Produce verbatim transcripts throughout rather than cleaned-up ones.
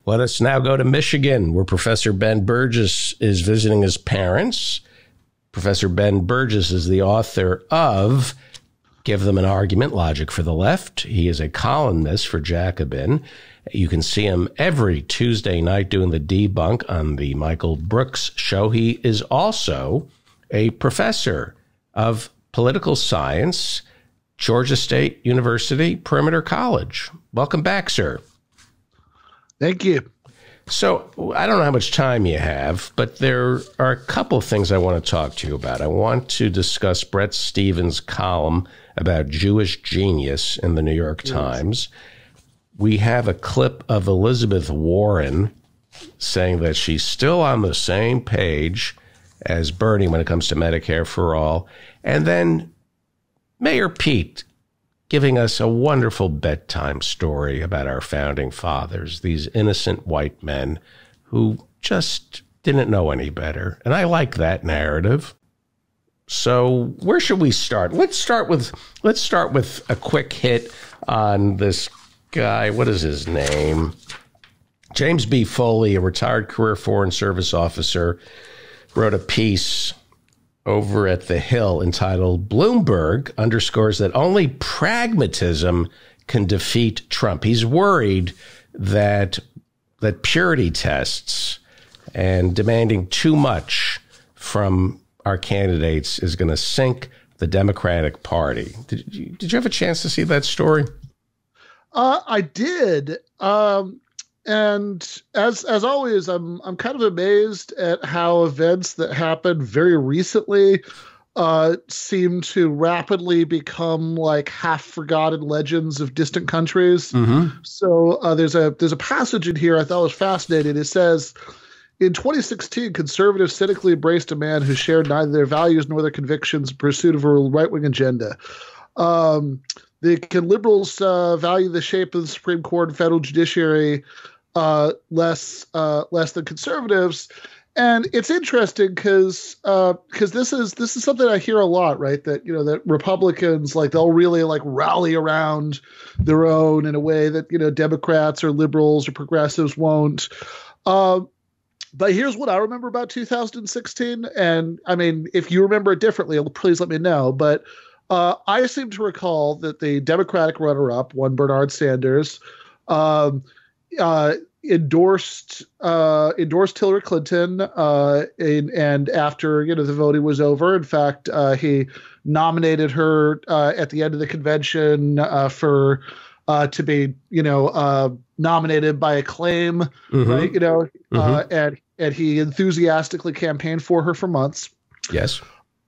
Let us now go to Michigan, where Professor Ben Burgis is visiting his parents. Professor Ben Burgis is the author of Give Them an Argument, Logic for the Left. He is a columnist for Jacobin. You can see him every Tuesday night doing the debunk on the Michael Brooks show. He is also a professor of political science, Georgia State University, Perimeter College. Welcome back, sir. Thank you. So I don't know how much time you have, but there are a couple of things I want to talk to you about. I want to discuss Bret Stephens' column about Jewish genius in the New York yes. Times. We have a clip of Elizabeth Warren saying that she's still on the same page as Bernie when it comes to Medicare for all. And then Mayor Pete giving us a wonderful bedtime story about our founding fathers, these innocent white men who just didn't know any better. And I like that narrative. So where should we start? Let's start with let's start with a quick hit on this guy. What is his name? James B. Foley, a retired career Foreign Service officer, wrote a piece over at The Hill entitled Bloomberg underscores that only pragmatism can defeat Trump. He's worried that that purity tests and demanding too much from our candidates is going to sink the Democratic Party. Did you, did you have a chance to see that story? Uh, I did. Um And as as always, I'm I'm kind of amazed at how events that happened very recently uh, seem to rapidly become like half forgotten legends of distant countries. Mm-hmm. So uh, there's a there's a passage in here I thought was fascinating. It says, in twenty sixteen, conservatives cynically embraced a man who shared neither their values nor their convictions in pursuit of a right-wing agenda. Um, the, can liberals uh, value the shape of the Supreme Court and federal judiciary Uh, less uh, less than conservatives? And it's interesting because because uh, this is this is something I hear a lot, right? That, you know, that Republicans, like, they'll really like rally around their own in a way that, you know, Democrats or liberals or progressives won't. Uh, but here's what I remember about two thousand sixteen. And I mean, if you remember it differently, please let me know. But uh, I seem to recall that the Democratic runner-up, one Bernard Sanders, um, Uh, endorsed uh, endorsed Hillary Clinton, uh, in, and after, you know, the voting was over, in fact, uh, he nominated her uh, at the end of the convention uh, for uh, to be, you know, uh, nominated by acclaim, mm-hmm. right? You know, mm-hmm. uh, and and he enthusiastically campaigned for her for months. Yes.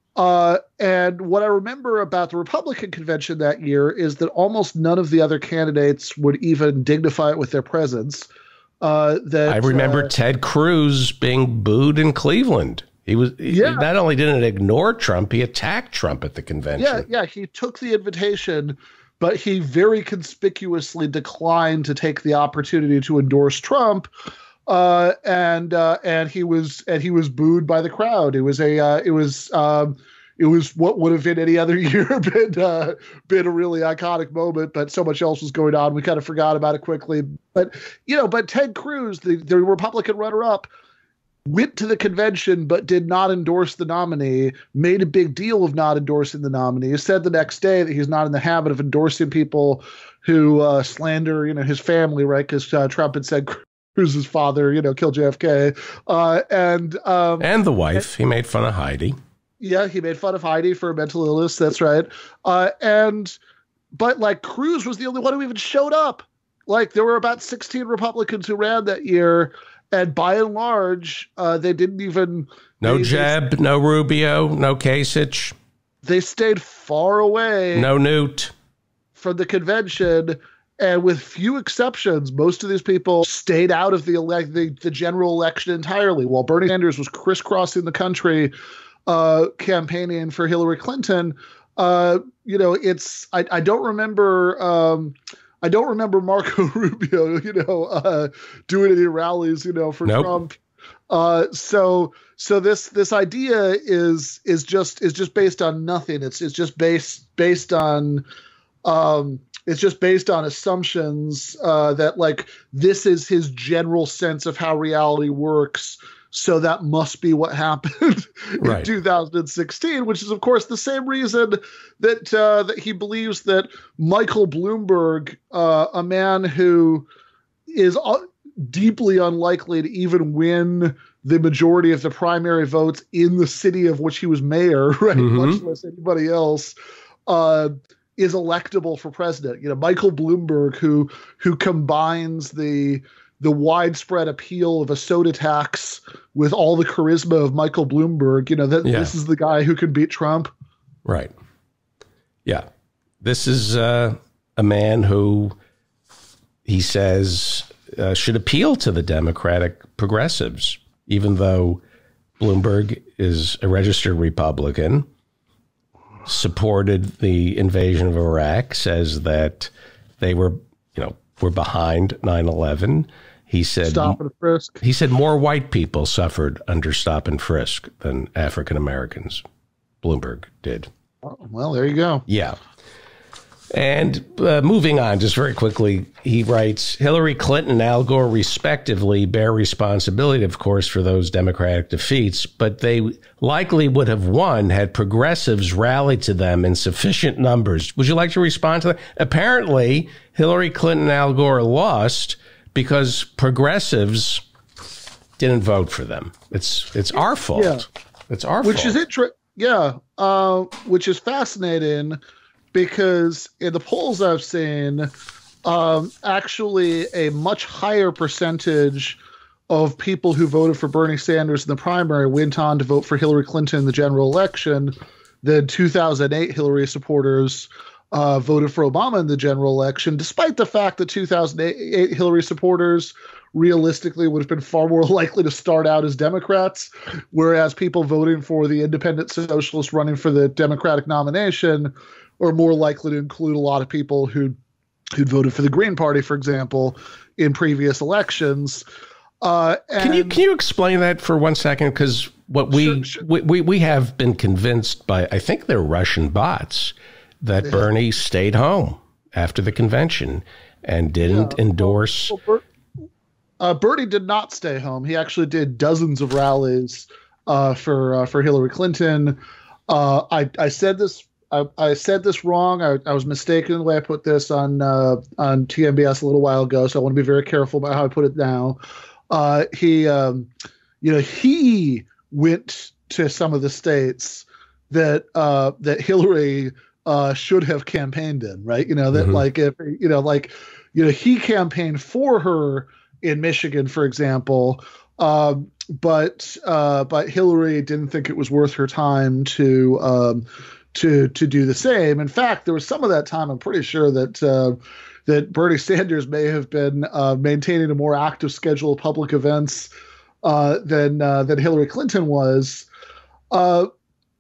Uh, and what I remember about the Republican convention that year is that almost none of the other candidates would even dignify it with their presence. Uh, that I remember uh, Ted Cruz being booed in Cleveland. He was yeah. he not only didn't ignore Trump, he attacked Trump at the convention. Yeah, yeah, he took the invitation, but he very conspicuously declined to take the opportunity to endorse Trump. Uh, and uh, and he was and he was booed by the crowd. It was a uh, it was um, it was what would have in any other year been uh, been a really iconic moment. But so much else was going on, we kind of forgot about it quickly. But you know, but Ted Cruz, the, the Republican runner-up, went to the convention but did not endorse the nominee. Made a big deal of not endorsing the nominee. Said the next day that he's not in the habit of endorsing people who uh, slander, you know, his family, right? Because uh, Trump had said Cruz's father, you know, killed J F K, uh, and um, and the wife. And he made fun of Heidi. Yeah, he made fun of Heidi for a mental illness. That's right. Uh, and but like Cruz was the only one who even showed up. Like there were about sixteen Republicans who ran that year, and by and large, uh, they didn't even. No they, Jeb, they, no Rubio, no Kasich. They stayed far away. No Newt from the convention. And with few exceptions, most of these people stayed out of the, elect the the general election entirely, while Bernie Sanders was crisscrossing the country, uh, campaigning for Hillary Clinton. Uh, you know, it's I, I don't remember um, I don't remember Marco Rubio, you know, uh, doing any rallies, you know, for nope. Trump. Uh, so so this this idea is is just is just based on nothing. It's it's just based based on. Um, it's just based on assumptions uh, that like this is his general sense of how reality works. So that must be what happened right. in two thousand sixteen, which is, of course, the same reason that uh, that he believes that Michael Bloomberg, uh, a man who is uh, deeply unlikely to even win the majority of the primary votes in the city of which he was mayor, right, mm-hmm. much less anybody else, uh, is electable for president. You know, Michael Bloomberg, who who combines the the widespread appeal of a soda tax with all the charisma of Michael Bloomberg, you know, that yeah. this is the guy who can beat Trump. Right. Yeah. This is uh, a man who he says uh, should appeal to the Democratic progressives, even though Bloomberg is a registered Republican, supported the invasion of Iraq, says that they were, you know, were behind nine eleven. He said, stop and frisk. He said more white people suffered under stop and frisk than African Americans. Bloomberg did. Oh, well, there you go. Yeah. And uh, moving on, just very quickly, he writes, Hillary Clinton and Al Gore respectively bear responsibility, of course, for those Democratic defeats, but they likely would have won had progressives rallied to them in sufficient numbers. Would you like to respond to that? Apparently, Hillary Clinton and Al Gore lost because progressives didn't vote for them. It's it's our fault. Yeah. It's our which fault. Is inter- yeah, uh, which is fascinating. Because in the polls I've seen, um, actually a much higher percentage of people who voted for Bernie Sanders in the primary went on to vote for Hillary Clinton in the general election than two thousand eight Hillary supporters uh, voted for Obama in the general election, despite the fact that two thousand eight Hillary supporters realistically would have been far more likely to start out as Democrats, whereas people voting for the independent socialist running for the Democratic nomination are more likely to include a lot of people who who'd voted for the Green Party, for example, in previous elections. Uh, and can you can you explain that for one second? Because what we, sure, sure. we we we have been convinced by, I think they're Russian bots, that yeah. Bernie stayed home after the convention and didn't yeah. endorse. Well, well, Ber- uh, Bernie did not stay home. He actually did dozens of rallies uh, for uh, for Hillary Clinton. Uh, I I said this. I, I said this wrong. I, I was mistaken in the way I put this on uh, on T M B S a little while ago, so I want to be very careful about how I put it now. Uh, he, um, you know, he went to some of the states that uh, that Hillary uh, should have campaigned in, right? You know, that mm-hmm. like if you know, like you know, he campaigned for her in Michigan, for example. Um, but uh, but Hillary didn't think it was worth her time to. Um, to to do the same. In fact, there was some of that time, I'm pretty sure that uh, that Bernie Sanders may have been uh, maintaining a more active schedule of public events uh, than uh, than Hillary Clinton was. Uh,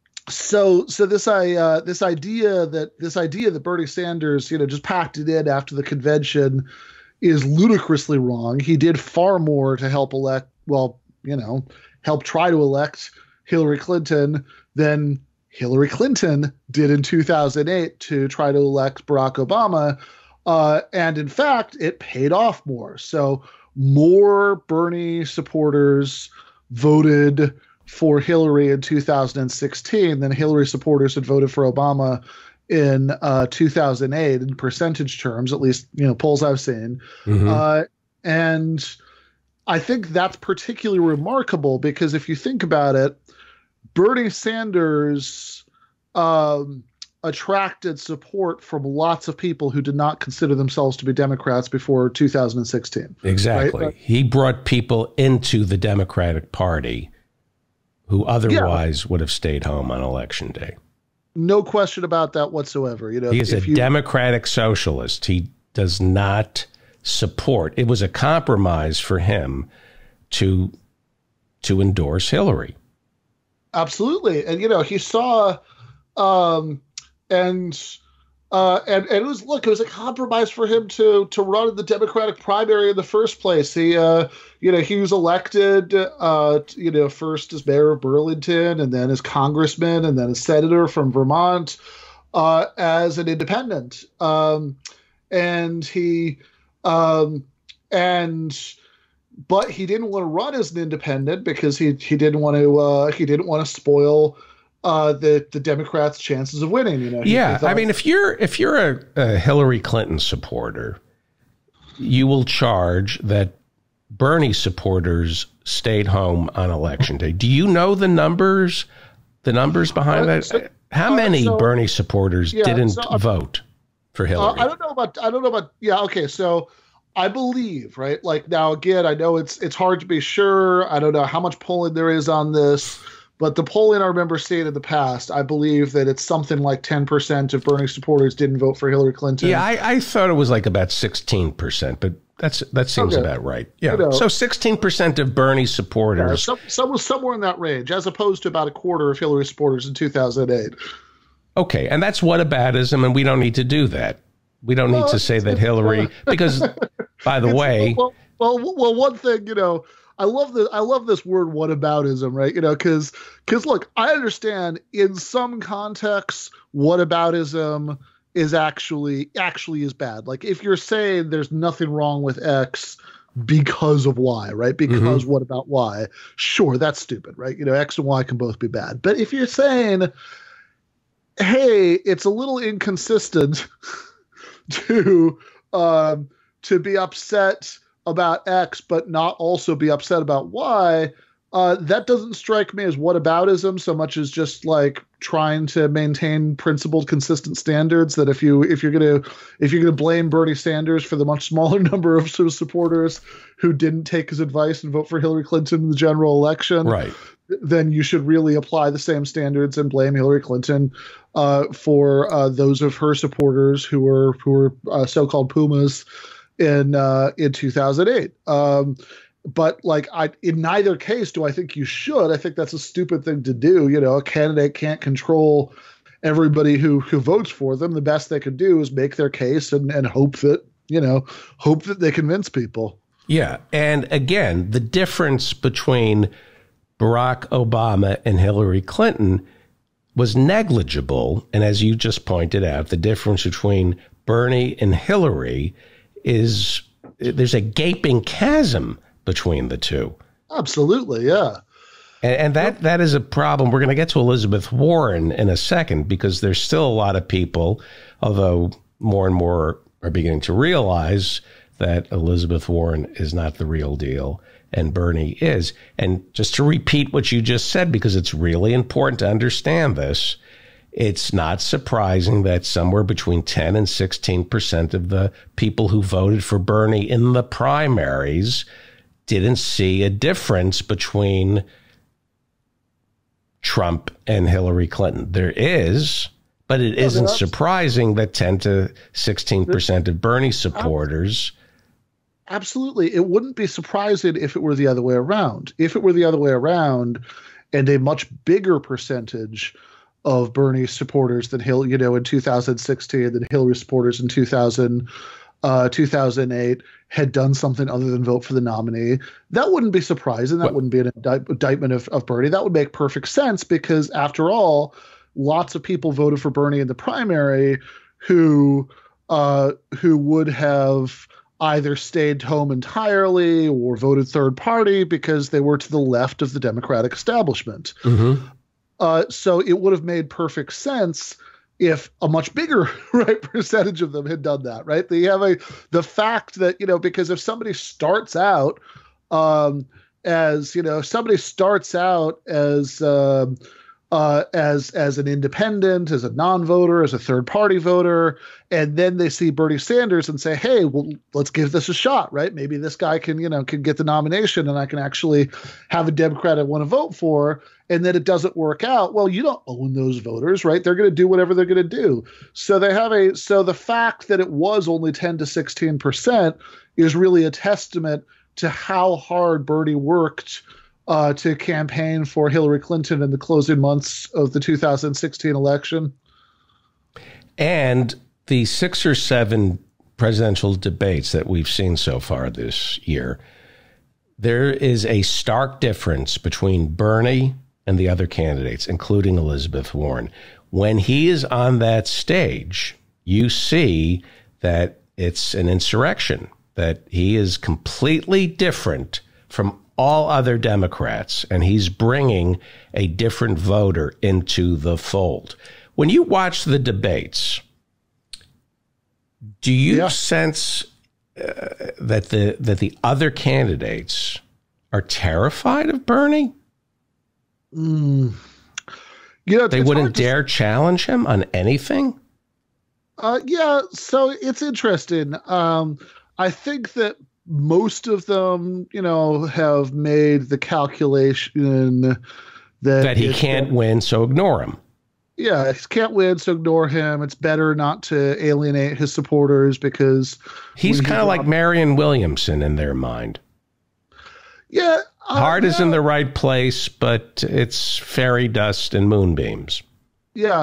so so this I uh, this idea that this idea that Bernie Sanders, you know, just packed it in after the convention is ludicrously wrong. He did far more to help elect, well, you know, help try to elect Hillary Clinton than Hillary Clinton did in two thousand eight to try to elect Barack Obama. Uh, and in fact, it paid off more. So more Bernie supporters voted for Hillary in two thousand sixteen than Hillary supporters had voted for Obama in uh, two thousand eight in percentage terms, at least, you know, polls I've seen. Mm-hmm. Uh, and I think that's particularly remarkable because if you think about it, Bernie Sanders um, attracted support from lots of people who did not consider themselves to be Democrats before two thousand sixteen. Exactly. Right? He brought people into the Democratic Party who otherwise yeah. would have stayed home on Election Day. No question about that whatsoever. You know, he is a you, Democratic socialist. He does not support. It was a compromise for him to to endorse Hillary. Absolutely. And, you know, he saw um, and uh, and and it was look, it was a compromise for him to to run in the Democratic primary in the first place. He, uh, you know, he was elected, uh, you know, first as mayor of Burlington and then as congressman and then as senator from Vermont uh, as an independent. Um, and he, um, and but he didn't want to run as an independent because he he didn't want to uh, he didn't want to spoil uh, the the Democrats' chances of winning. You know, he, yeah. he thought, I mean, if you're if you're a, a Hillary Clinton supporter, you will charge that Bernie supporters stayed home on election day. Do you know the numbers? The numbers behind uh, that? so, How uh, many so, Bernie supporters yeah, didn't so, uh, vote for uh, Hillary? I don't know about I don't know about yeah. Okay, so I believe right. Like now again, I know it's it's hard to be sure. I don't know how much polling there is on this. But the polling I remember seeing in the past, I believe that it's something like ten percent of Bernie supporters didn't vote for Hillary Clinton. Yeah, I, I thought it was like about sixteen percent, but that's that seems okay. about right. Yeah, you know, so sixteen percent of Bernie supporters. Yeah, some, some, somewhere in that range, as opposed to about a quarter of Hillary supporters in two thousand eight. Okay, and that's whataboutism, and we don't need to do that. We don't well, need to say that Hillary, because, by the way... Well, well, well, one thing, you know... I love the I love this word whataboutism, right? You know, because because look, I understand in some contexts whataboutism is actually actually is bad. Like if you're saying there's nothing wrong with X because of Y, right? Because mm-hmm. what about Y? Sure, that's stupid, right? You know, X and Y can both be bad. But if you're saying, hey, it's a little inconsistent to um, to be upset about X, but not also be upset about Y, uh, that doesn't strike me as whataboutism so much as just like trying to maintain principled, consistent standards. That if you if you're gonna if you're gonna blame Bernie Sanders for the much smaller number of sort of supporters who didn't take his advice and vote for Hillary Clinton in the general election, right, then you should really apply the same standards and blame Hillary Clinton uh, for uh, those of her supporters who were who were uh, so-called Pumas in uh, in two thousand eight. Um, but like I, in neither case do I think you should. I think that's a stupid thing to do. You know, a candidate can't control everybody who who votes for them. The best they can do is make their case and, and hope that, you know, hope that they convince people. Yeah. And again, the difference between Barack Obama and Hillary Clinton was negligible. And as you just pointed out, the difference between Bernie and Hillary is there's a gaping chasm between the two. Absolutely, yeah. And, and that yep. that is a problem. We're going to get to Elizabeth Warren in a second, because there's still a lot of people, although more and more are beginning to realize that Elizabeth Warren is not the real deal and Bernie is. And just to repeat what you just said, because it's really important to understand this, it's not surprising that somewhere between ten and sixteen percent of the people who voted for Bernie in the primaries didn't see a difference between Trump and Hillary Clinton. There is, but it isn't surprising that ten to sixteen percent of Bernie supporters. Absolutely. It wouldn't be surprising if it were the other way around. If it were the other way around and a much bigger percentage of Bernie supporters than Hill, you know, in two thousand sixteen, than Hillary supporters in two thousand, uh, two thousand eight had done something other than vote for the nominee. That wouldn't be surprising. That what? wouldn't be an indict- indictment of, of Bernie. That would make perfect sense because, after all, lots of people voted for Bernie in the primary who uh, who would have either stayed home entirely or voted third party because they were to the left of the Democratic establishment. Mm-hmm. Uh, so it would have made perfect sense if a much bigger right percentage of them had done that, right? They have a the fact that, you know, because if somebody starts out um, as, you know, somebody starts out as um, uh, as as an independent, as a non-voter, as a third-party voter, and then they see Bernie Sanders and say, "Hey, well, let's give this a shot, right? Maybe this guy can, you know, can get the nomination, and I can actually have a Democrat I want to vote for." And then it doesn't work out. Well, you don't own those voters, right? They're going to do whatever they're going to do. So they have a so the fact that it was only ten to sixteen percent is really a testament to how hard Bernie worked uh, to campaign for Hillary Clinton in the closing months of the two thousand sixteen election. And the six or seven presidential debates that we've seen so far this year, there is a stark difference between Bernie and the other candidates, including Elizabeth Warren. When he is on that stage, you see that it's an insurrection, that he is completely different from all other Democrats, and he's bringing a different voter into the fold. When you watch the debates, do you yeah. sense uh, that the that the other candidates are terrified of Bernie? Mm. You know, they wouldn't dare to... challenge him on anything? Uh, yeah, so it's interesting. Um, I think that most of them, you know, have made the calculation that, that he can't win, so ignore him. Yeah, he can't win, so ignore him. It's better not to alienate his supporters because he's kind of like Marianne Williamson in their mind. Yeah. Uh, Heart yeah. is in the right place, but it's fairy dust and moonbeams. Yeah.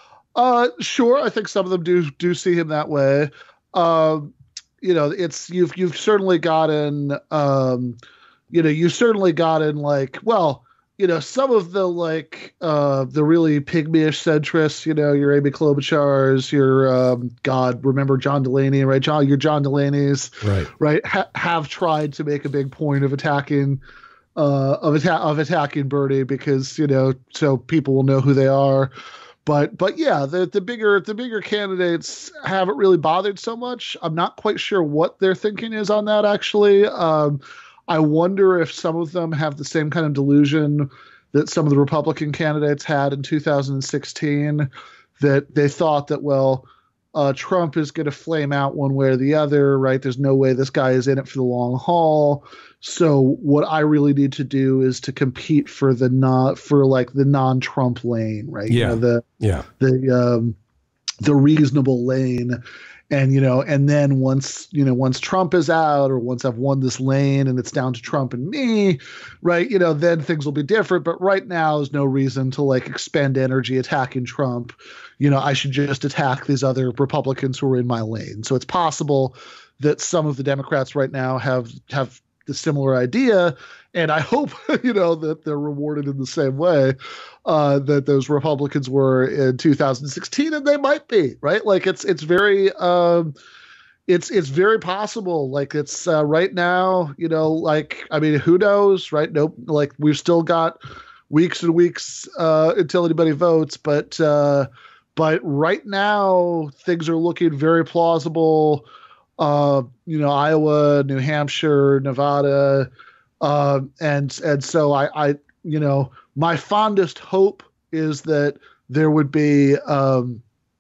Uh, sure. I think some of them do do see him that way. Um, you know, it's you've you've certainly gotten, um, you know, you've certainly gotten like, well, you know, some of the like uh, the really pygmy-ish centrists, you know, your Amy Klobuchar's, your um, God, remember John Delaney, right? John, your John Delaney's, right? Right, ha- have tried to make a big point of attacking, uh, of atta- of attacking Bernie because you know, so people will know who they are. But but yeah, the the bigger the bigger candidates haven't really bothered so much. I'm not quite sure what their thinking is on that actually. Um, I wonder if some of them have the same kind of delusion that some of the Republican candidates had in two thousand sixteen, that they thought that, well, uh, Trump is going to flame out one way or the other, right? There's no way this guy is in it for the long haul. So what I really need to do is to compete for the not for like the non-Trump lane, right? Yeah. You know, the yeah. the um, the reasonable lane. And, you know, and then once, you know, once Trump is out or once I've won this lane and it's down to Trump and me, right, you know, then things will be different. But right now is no reason to like expend energy attacking Trump. You know, I should just attack these other Republicans who are in my lane. So it's possible that some of the Democrats right now have have the similar idea. And I hope, you know, that they're rewarded in the same way uh, that those Republicans were in two thousand sixteen, and they might be, right? Like it's it's very um, it's it's very possible. Like it's uh, right now, you know, like I mean, who knows, right? Nope. Like we've still got weeks and weeks uh, until anybody votes, but uh, but right now things are looking very plausible. Uh, you know, Iowa, New Hampshire, Nevada. Uh, and and so I, I, you know, my fondest hope is that there would be, um,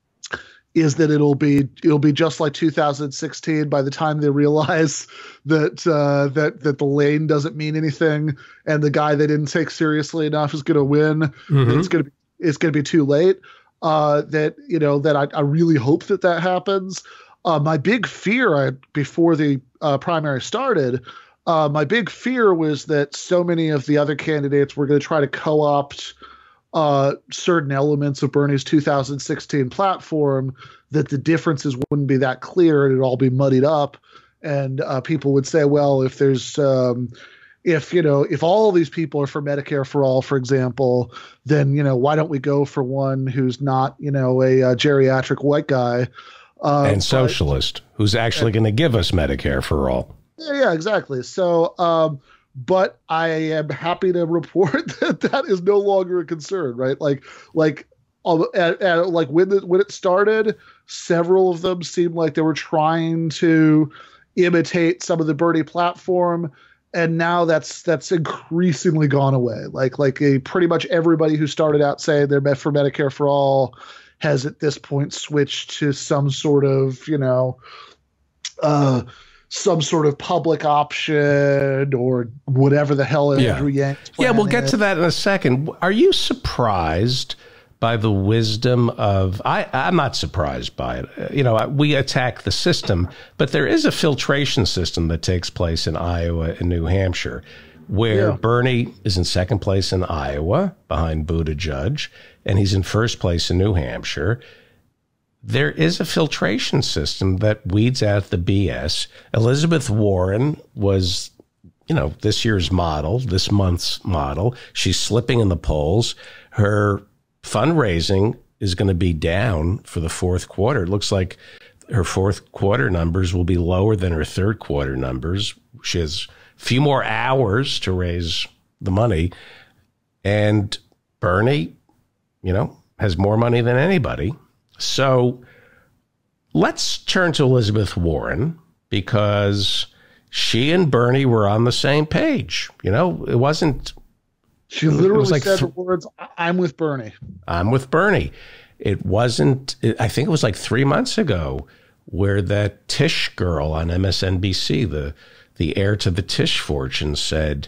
is that it'll be it'll be just like two thousand sixteen by the time they realize that uh, that that the lane doesn't mean anything and the guy they didn't take seriously enough is going to win. Mm-hmm. It's going to be it's going to be too late. Uh, that you know that I, I really hope that that happens. Uh, my big fear I, before the uh, primary started. Uh, my big fear was that so many of the other candidates were going to try to co-opt uh, certain elements of Bernie's two thousand sixteen platform, that the differences wouldn't be that clear and it'd all be muddied up. And uh, people would say, well, if there's um, if, you know, if all these people are for Medicare for all, for example, then, you know, why don't we go for one who's not, you know, a, a geriatric white guy uh, and socialist but, who's actually going to give us Medicare for all. Yeah, yeah, exactly. So, um, but I am happy to report that that is no longer a concern, right? Like, like, uh, at, at, like when the, when it started, several of them seemed like they were trying to imitate some of the Bernie platform, and now that's that's increasingly gone away. Like, like a pretty much everybody who started out saying they're for Medicare for all has at this point switched to some sort of, you know, uh. some sort of public option or whatever the hell Andrew yeah. Yang's Yeah, we'll get is. to that in a second. Are you surprised by the wisdom of, I, I'm not surprised by it. You know, we attack the system, but there is a filtration system that takes place in Iowa and New Hampshire, where yeah. Bernie is in second place in Iowa behind Buttigieg, and he's in first place in New Hampshire. There is a filtration system that weeds out the B S. Elizabeth Warren was, you know, this year's model, this month's model. She's slipping in the polls. Her fundraising is going to be down for the fourth quarter. It looks like her fourth quarter numbers will be lower than her third quarter numbers. She has a few more hours to raise the money. And Bernie, you know, has more money than anybody. So let's turn to Elizabeth Warren, because she and Bernie were on the same page. You know, it wasn't... She literally was like said th- the words, I'm with Bernie. I'm with Bernie. It wasn't, I think it was like three months ago where that Tish girl on M S N B C, the, the heir to the Tish fortune, said,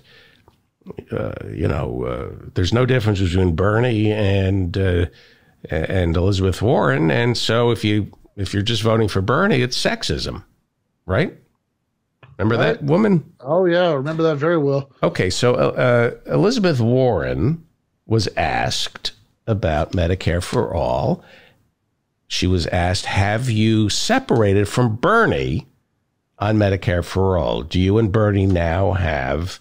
uh, you know, uh, there's no difference between Bernie and, uh, and Elizabeth Warren. And so if you, if you're just voting for Bernie, it's sexism, right? Remember Right. that woman? Oh, yeah. I remember that very well. Okay, so uh, Elizabeth Warren was asked about Medicare for All. She was asked, have you separated from Bernie on Medicare for All? Do you and Bernie now have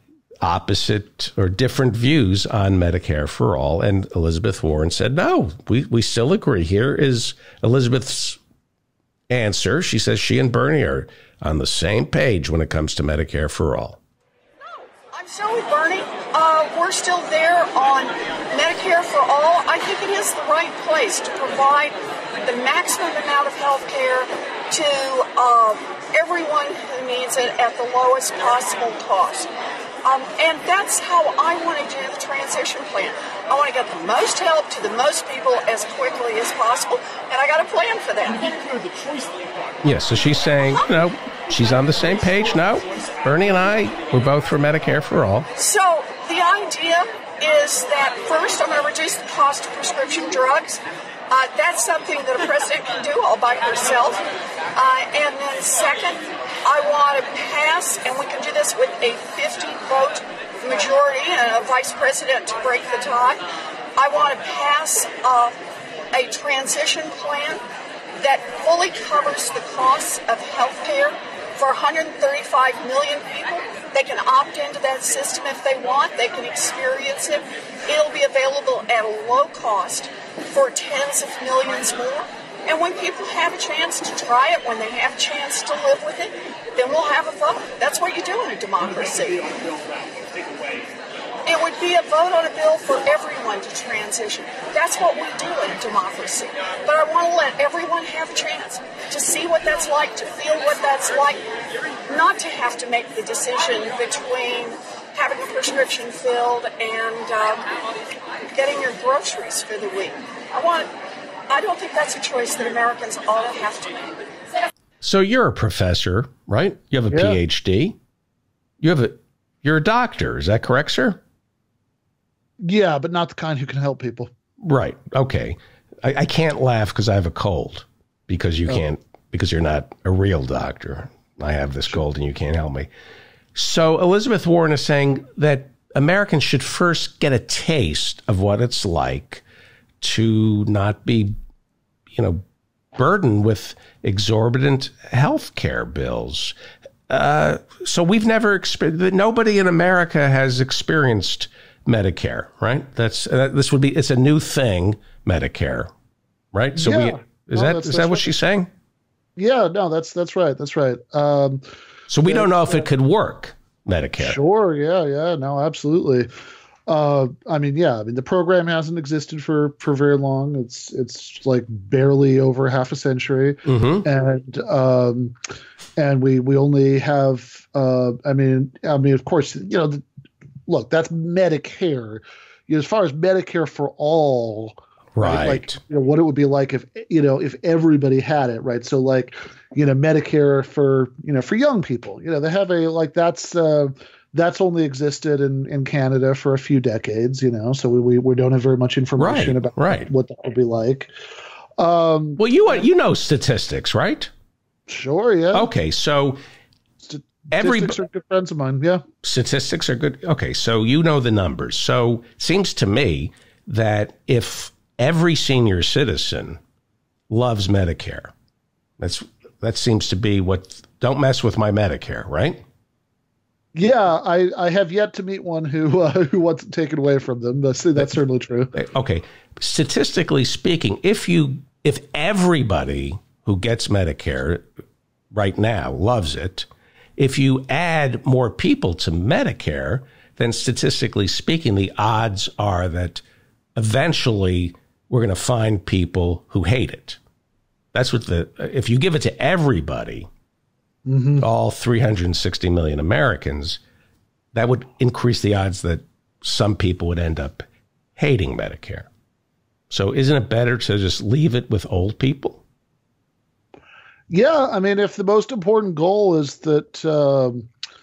opposite or different views on Medicare for All? And Elizabeth Warren said, no, we, we still agree. Here is Elizabeth's answer. She says she and Bernie are on the same page when it comes to Medicare for All. No, I'm still with Bernie. Uh, we're still there on Medicare for All. I think it is the right place to provide the maximum amount of health care to uh, everyone who needs it at the lowest possible cost. Um, and that's how I want to do the transition plan. I want to get the most help to the most people as quickly as possible, and I got a plan for that. Yeah, so she's saying, you know, she's on the same page. No, Bernie and I, we're both for Medicare for All. So the idea is that first, I'm going to reduce the cost of prescription drugs. Uh, that's something that a president can do all by herself. Uh, and then second, I want to pass, and we can do this with a fifty vote majority and a vice president to break the tie. I want to pass uh, a transition plan that fully covers the costs of health care for one hundred thirty-five million people. They can opt into that system if they want. They can experience it. It'll be available at a low cost for tens of millions more. And when people have a chance to try it, when they have a chance to live with it, then we'll have a vote. That's what you do in a democracy. It would be a vote on a bill for everyone to transition. That's what we do in a democracy. But I want to let everyone have a chance to see what that's like, to feel what that's like, not to have to make the decision between having a prescription filled and um, getting your groceries for the week. I want. I don't think that's a choice that Americans ought to have to make. So you're a professor, right? You have a Yeah. P H D. You have a. You're a doctor. Is that correct, sir? Yeah, but not the kind who can help people. Right. Okay. I, I can't laugh because I have a cold, because you Oh. can't, because you're not a real doctor. I have this cold and you can't help me. So Elizabeth Warren is saying that Americans should first get a taste of what it's like to not be, you know, burdened with exorbitant health care bills. Uh, so we've never experienced, nobody in America has experienced Medicare, right? That's, uh, this would be, it's a new thing, Medicare, right? So Yeah. we, is No, that, that's- is that's that what right. she's saying? Yeah, no, that's that's right. That's right. Um, So we Yeah, don't know if it could work, Medicare. Sure. Yeah. Yeah. No. Absolutely. Uh, I mean, yeah. I mean, the program hasn't existed for for very long. It's it's like barely over half a century, Mm-hmm. and um, and we we only have. Uh, I mean, I mean, of course, you know. The, look, that's Medicare. You know, as far as Medicare for all. Right. Like, you know, what it would be like if, you know, if everybody had it, right? So like, you know, Medicare for, you know, for young people, you know, they have a, like, that's, uh, that's only existed in, in Canada for a few decades, you know, so we, we, we don't have very much information Right, about right. what that would be like. Um, Well, you you know statistics, right? sure. Yeah. Okay, so every Statistics are good friends of mine. Yeah. statistics are good. Okay, so you know the numbers. So it seems to me that if every senior citizen loves Medicare, that's that seems to be what. Don't mess with my Medicare, right? Yeah. I, I have yet to meet one who, uh, who wants it taken away from them. That's, that's certainly true. Okay, statistically speaking, if you if everybody who gets Medicare right now loves it. If you add more people to Medicare, then statistically speaking, the odds are that eventually we're going to find people who hate it. That's what the, if you give it to everybody, mm-hmm. all three hundred sixty million Americans, that would increase the odds that some people would end up hating Medicare. So isn't it better to just leave it with old people? Yeah, I mean, if the most important goal is that um,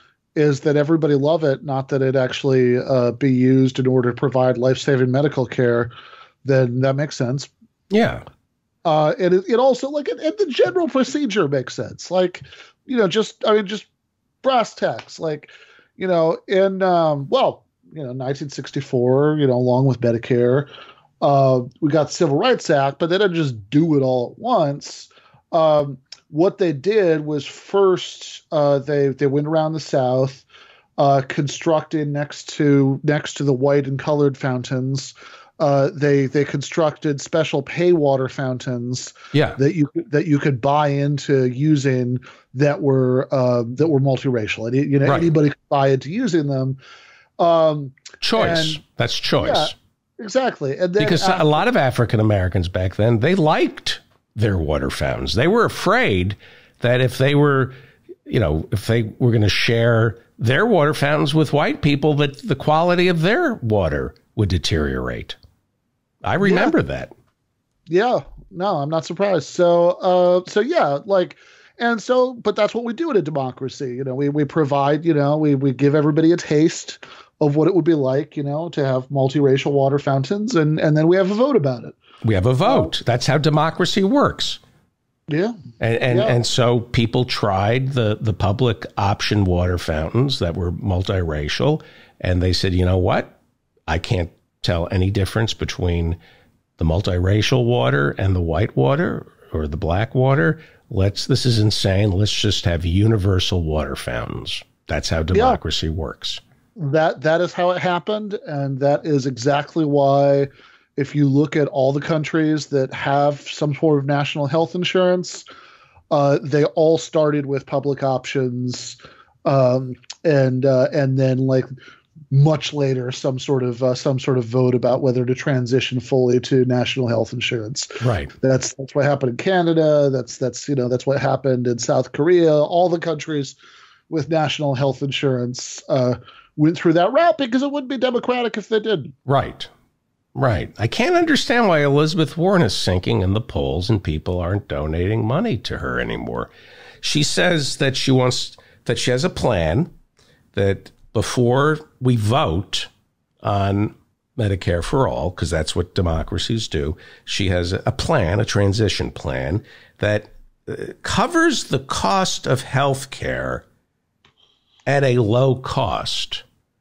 is that everybody love it, not that it actually uh, be used in order to provide life-saving medical care, then that makes sense. Yeah. Uh, and it, it also, like, and the general procedure makes sense. Like, you know, just, I mean, just brass tacks. Like, you know, in, um, well, you know, nineteen sixty-four, you know, along with Medicare, uh, we got the Civil Rights Act, but they didn't just do it all at once. Um, what they did was first, uh, they, they went around the South, uh, constructing next to, next to the white and colored fountains. Uh, they they constructed special pay water fountains yeah. that you that you could buy into using that were uh, that were multiracial. And, you know, right. anybody could buy into using them. Um, choice. And, That's choice. Yeah, exactly. And then because after, a lot of African Americans back then, they liked their water fountains. They were afraid that if they were, you know, if they were going to share their water fountains with white people, that the quality of their water would deteriorate. I remember yeah. that. Yeah, no, I'm not surprised. So, uh, so yeah, like, and so, but that's what we do in a democracy. You know, we, we provide, you know, we, we give everybody a taste of what it would be like, you know, to have multiracial water fountains, and, and then we have a vote about it. We have a vote. Uh, that's how democracy works. Yeah. And, and, yeah. and so people tried the, the public option water fountains that were multiracial, and they said, you know what? I can't tell any difference between the multiracial water and the white water or the black water. Let's, this is insane. Let's just have universal water fountains. That's how democracy yeah. works. That, that is how it happened. And that is exactly why, if you look at all the countries that have some sort of national health insurance, uh, they all started with public options. Um, and, uh, and then like, much later, some sort of uh, some sort of vote about whether to transition fully to national health insurance. Right. That's that's what happened in Canada. That's that's you know that's what happened in South Korea. All the countries with national health insurance uh, went through that route because it wouldn't be democratic if they didn't. Right. Right. I can't understand why Elizabeth Warren is sinking in the polls and people aren't donating money to her anymore. She says that she wants that she has a plan that before we vote on Medicare for all, because that's what democracies do, she has a plan, a transition plan that covers the cost of health care at a low cost.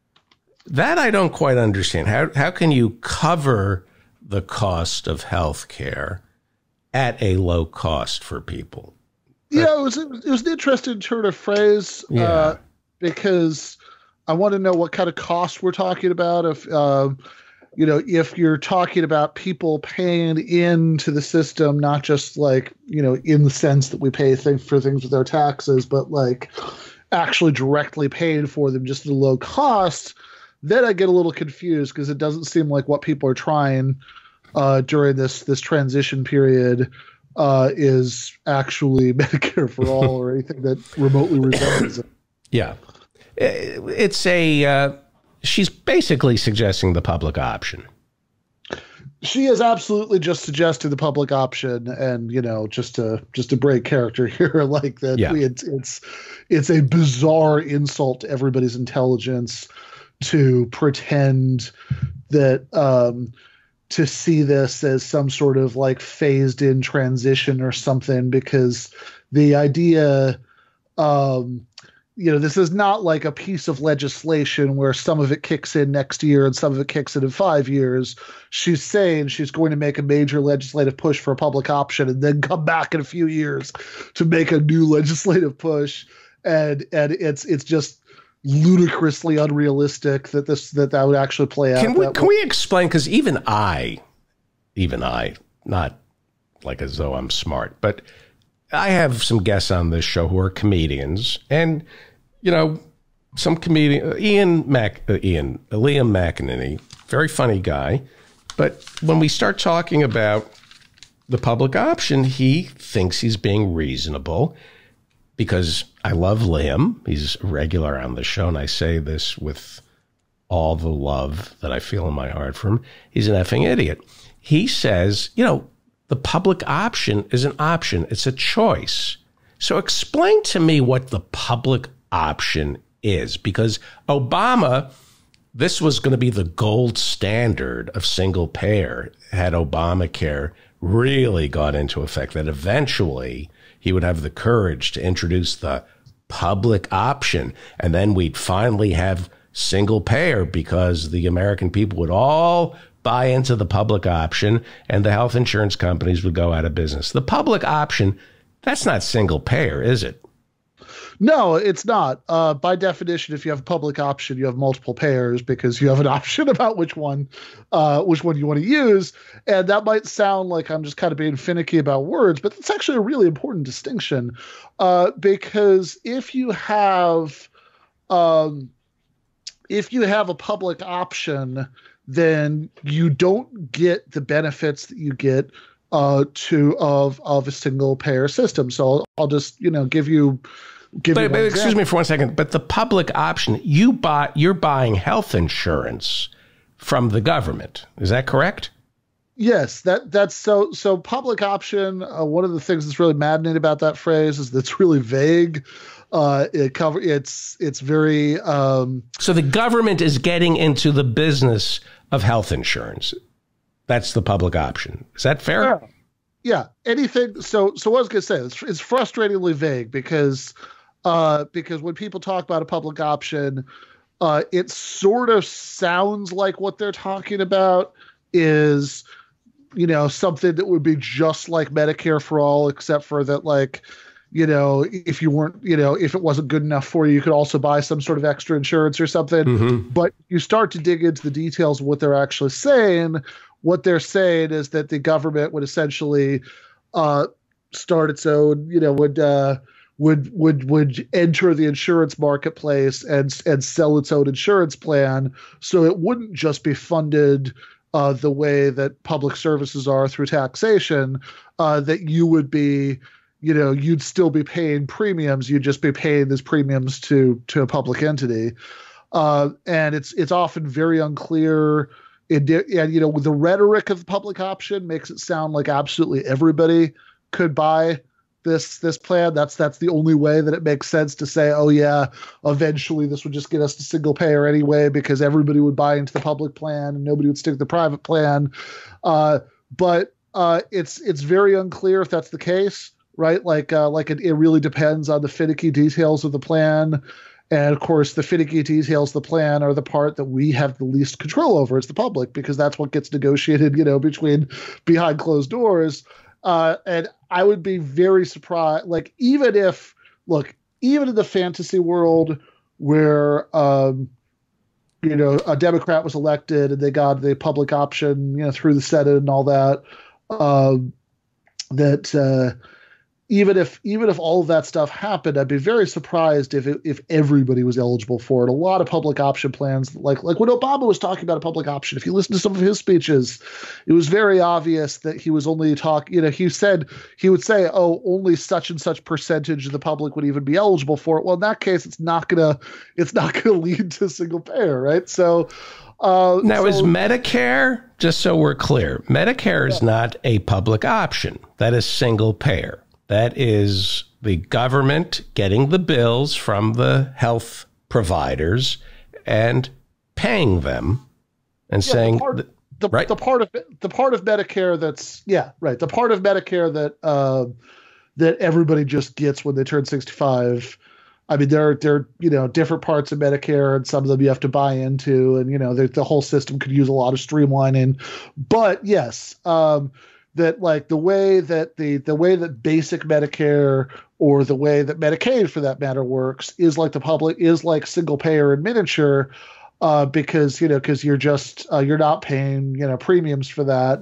That I don't quite understand. How how can you cover the cost of health care at a low cost for people? Yeah, it was it was an interesting turn of phrase yeah. uh, because I want to know what kind of cost we're talking about. If, um, you know, if you're talking about people paying into the system, not just like, you know, in the sense that we pay things for things with our taxes, but like actually directly paying for them just at a low cost, then I get a little confused because it doesn't seem like what people are trying uh, during this, this transition period uh, is actually Medicare for all or anything that remotely resembles it. Yeah. It's a, uh, she's basically suggesting the public option. She is absolutely just suggesting the public option. And, you know, just to, just to break character here, like that, yeah. it's, it's, it's a bizarre insult to everybody's intelligence to pretend that, um, to see this as some sort of like phased in transition or something, because the idea, um, you know, this is not like a piece of legislation where some of it kicks in next year and some of it kicks in in five years. She's saying she's going to make a major legislative push for a public option and then come back in a few years to make a new legislative push. And and it's it's just ludicrously unrealistic that this that that would actually play out. Can we can we explain? Because even I, even I, not like as though I'm smart, but I have some guests on this show who are comedians, and, you know, some comedian, Ian Mac, uh, Ian, Liam McEnany, very funny guy. But when we start talking about the public option, he thinks he's being reasonable because I love Liam. He's a regular on the show, and I say this with all the love that I feel in my heart for him. He's an effing idiot. He says, you know, the public option is an option. It's a choice. So explain to me what the public option is, because Obama, this was going to be the gold standard of single payer had Obamacare really gone into effect, that eventually he would have the courage to introduce the public option. And then we'd finally have single payer because the American people would all buy into the public option and the health insurance companies would go out of business. The public option, that's not single payer, is it? No, it's not. Uh, by definition, if you have a public option, you have multiple payers because you have an option about which one, uh, which one you want to use. And that might sound like I'm just kind of being finicky about words, but it's actually a really important distinction uh, because if you have, um, if you have a public option, then you don't get the benefits that you get uh, to of of a single payer system. So I'll, I'll just you know give you. Give but, you but excuse example. me for one second. But the public option, you buy, you're buying health insurance from the government. Is that correct? Yes, that that's so so public option. Uh, one of the things that's really maddening about that phrase is that it's really vague. Uh, it cover it's it's very. Um, so the government is getting into the business of health insurance. That's the public option. Is that fair? Yeah. Yeah. Anything. So so what I was going to say, it's, it's frustratingly vague because uh, because when people talk about a public option, uh, it sort of sounds like what they're talking about is, you know, something that would be just like Medicare for all, except for that, like, you know, if you weren't, you know, if it wasn't good enough for you, you could also buy some sort of extra insurance or something. Mm-hmm. But you start to dig into the details of what they're actually saying. What they're saying is that the government would essentially uh, start its own, you know, would uh, would would would enter the insurance marketplace and and sell its own insurance plan, so it wouldn't just be funded uh, the way that public services are through taxation. Uh, that you would be, you know, you'd still be paying premiums. You'd just be paying these premiums to to a public entity, uh, and it's it's often very unclear. It, and, you know, the rhetoric of the public option makes it sound like absolutely everybody could buy this this plan. That's that's the only way that it makes sense to say, oh, yeah, eventually this would just get us to single payer anyway because everybody would buy into the public plan and nobody would stick to the private plan. Uh, but uh, it's it's very unclear if that's the case, right? Like uh, like it, it really depends on the finicky details of the plan. And of course, the finicky details of the plan are the part that we have the least control over as the public, because that's what gets negotiated, you know, between behind closed doors. Uh, and I would be very surprised, like, even if, look, even in the fantasy world where, um, you know, a Democrat was elected and they got the public option, you know, through the Senate and all that, um, that, uh, Even if even if all of that stuff happened, I'd be very surprised if it, if everybody was eligible for it. A lot of public option plans, like like when Obama was talking about a public option, if you listen to some of his speeches, it was very obvious that he was only talking. You know, he said he would say, "Oh, only such and such percentage of the public would even be eligible for it." Well, in that case, it's not gonna it's not gonna lead to single payer, right? So. Uh, now, so, is Medicare, just so we're clear, Medicare is yeah. not a public option. That is single payer. That is the government getting the bills from the health providers and paying them and yeah, saying the part, the, right? the part of the part of Medicare that's yeah right the part of Medicare that uh, that everybody just gets when they turn sixty-five. I mean, there are there are, you know, different parts of Medicare, and some of them you have to buy into, and you know the, the whole system could use a lot of streamlining. But yes. Um, that like the way that the the way that basic Medicare or the way that Medicaid for that matter works is like the public is like single payer in miniature, uh, because you know because you're just uh, you're not paying you know premiums for that,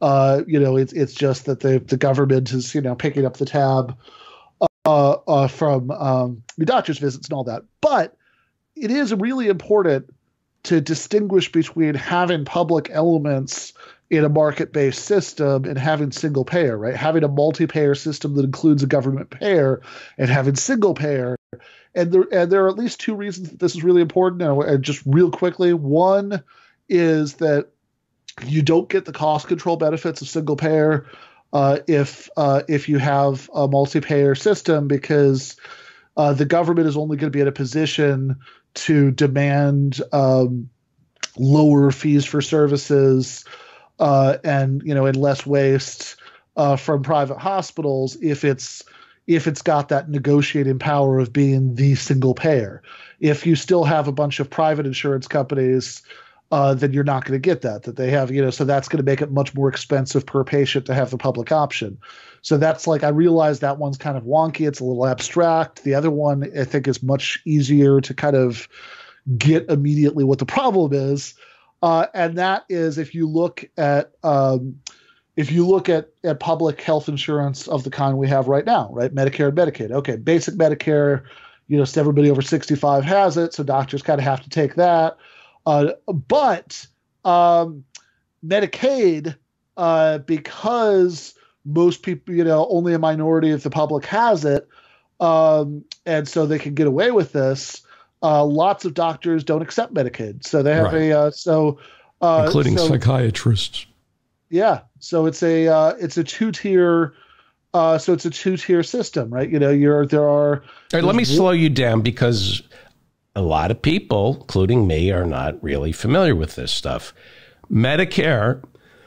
Uh, you know, it's it's just that the the government is, you know, picking up the tab uh, uh, from um, the doctor's visits and all that. But it is really important to distinguish between having public elements in a market-based system and having single payer, right? Having a multi-payer system that includes a government payer and having single payer. And there, and there are at least two reasons that this is really important. And just real quickly, one is that you don't get the cost control benefits of single payer uh, if uh, if you have a multi-payer system, because uh, the government is only going to be in a position to demand um, lower fees for services uh, and you know and less waste uh, from private hospitals if it's if it's got that negotiating power of being the single payer. If you still have a bunch of private insurance companies, uh, then you're not going to get that. That they have, you know, so that's going to make it much more expensive per patient to have the public option. So that's like, I realize that one's kind of wonky. It's a little abstract. The other one, I think, is much easier to kind of get immediately what the problem is. Uh, and that is if you look at um, if you look at, at public health insurance of the kind we have right now, right? Medicare and Medicaid. Okay, basic Medicare, you know, so everybody over sixty-five has it, so doctors kind of have to take that. Uh, but um, Medicaid, uh, because most people, you know, only a minority of the public has it, um, and so they can get away with this. Uh, lots of doctors don't accept Medicaid, so they have right. a uh, so uh, including so, psychiatrists. Yeah, so it's a uh, it's a two tier, uh, so it's a two tier system, right? You know, you're there are. All right, let me slow you down because a lot of people, including me, are not really familiar with this stuff. Medicare,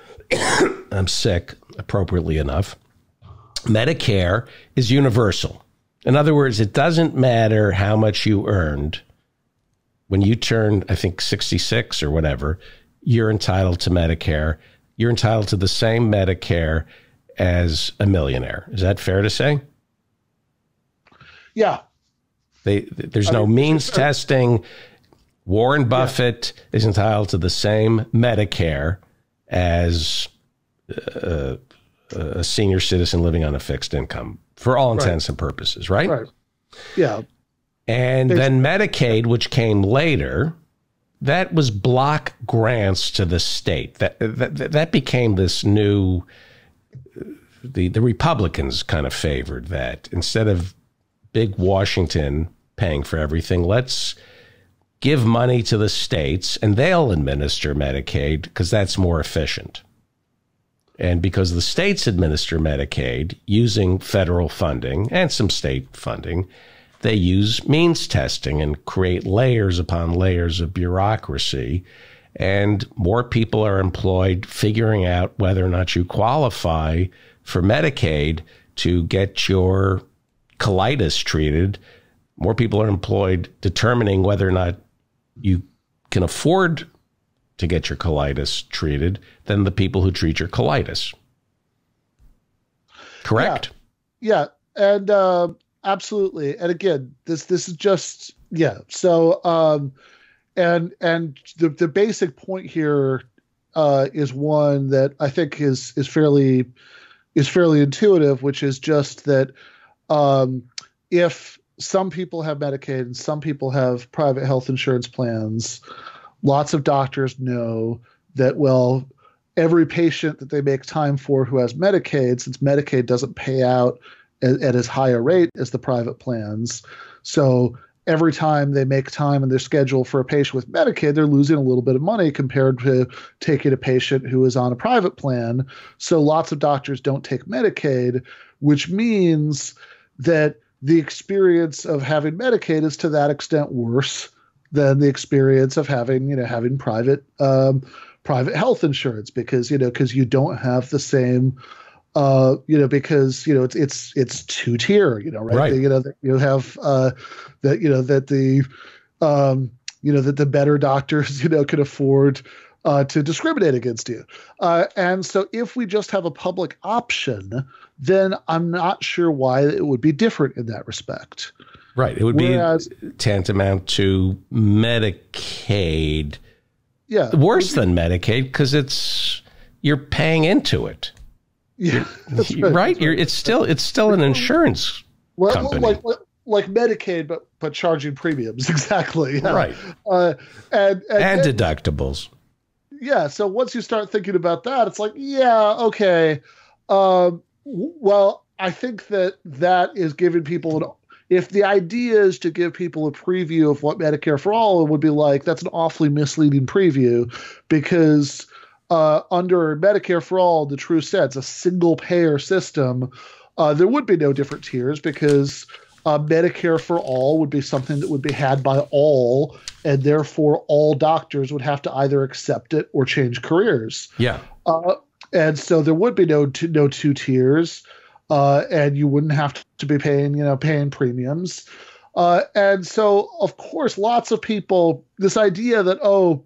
I'm sick, appropriately enough. Medicare is universal. In other words, it doesn't matter how much you earned. When you turn, I think, sixty-six or whatever, you're entitled to Medicare. You're entitled to the same Medicare as a millionaire. Is that fair to say? Yeah. They, there's no I mean, means uh, testing. Warren Buffett yeah. is entitled to the same Medicare as uh, a senior citizen living on a fixed income for all intents right. and purposes, right? Right. Yeah. And Basically. then Medicaid, which came later, that was block grants to the state. That that that became this new. The the Republicans kind of favored that. Instead of big Washington paying for everything, let's give money to the states and they'll administer Medicaid because that's more efficient. And because the states administer Medicaid using federal funding and some state funding, they use means testing and create layers upon layers of bureaucracy. And more people are employed figuring out whether or not you qualify for Medicaid to get your colitis treated. More people are employed determining whether or not you can afford to get your colitis treated than the people who treat your colitis. Correct? Yeah. yeah. And uh, absolutely. And again, this this is just, yeah. So, um, and and the, the basic point here uh, is one that I think is is fairly is fairly intuitive, which is just that um, if some people have Medicaid and some people have private health insurance plans, lots of doctors know that, well, every patient that they make time for who has Medicaid, since Medicaid doesn't pay out at, at as high a rate as the private plans, so every time they make time in their schedule for a patient with Medicaid, they're losing a little bit of money compared to taking a patient who is on a private plan. So lots of doctors don't take Medicaid, which means that the experience of having Medicaid is to that extent worse than the experience of having, you know, having private um, private health insurance, because, you know, because you don't have the same, uh, you know, because, you know, it's it's it's two tier, you know, right? right. The, you know, that you have uh, that, you know, that the, um, you know, that the better doctors, you know, can afford uh, to discriminate against you. Uh, and so if we just have a public option, then I'm not sure why it would be different in that respect. Right. It would Whereas, be tantamount to Medicaid. Yeah. Worse than Medicaid because it's you're paying into it. Yeah, that's you're, right. right? That's You're, right. it's still it's still an insurance well, company. Like, like, like Medicaid, but but charging premiums. Exactly. Yeah. Right. Uh, and, and, and and deductibles. Yeah. So once you start thinking about that, it's like, yeah, okay. Um, w- well, I think that that is giving people an. If the idea is to give people a preview of what Medicare for All, it would be like, that's an awfully misleading preview, because uh, under Medicare for All, the true sense, a single payer system, uh, there would be no different tiers, because uh, Medicare for All would be something that would be had by all, and therefore all doctors would have to either accept it or change careers. Yeah. Uh, and so there would be no two, no two tiers. Uh, and you wouldn't have to be paying, you know, paying premiums. Uh, and so, of course, lots of people, this idea that, oh,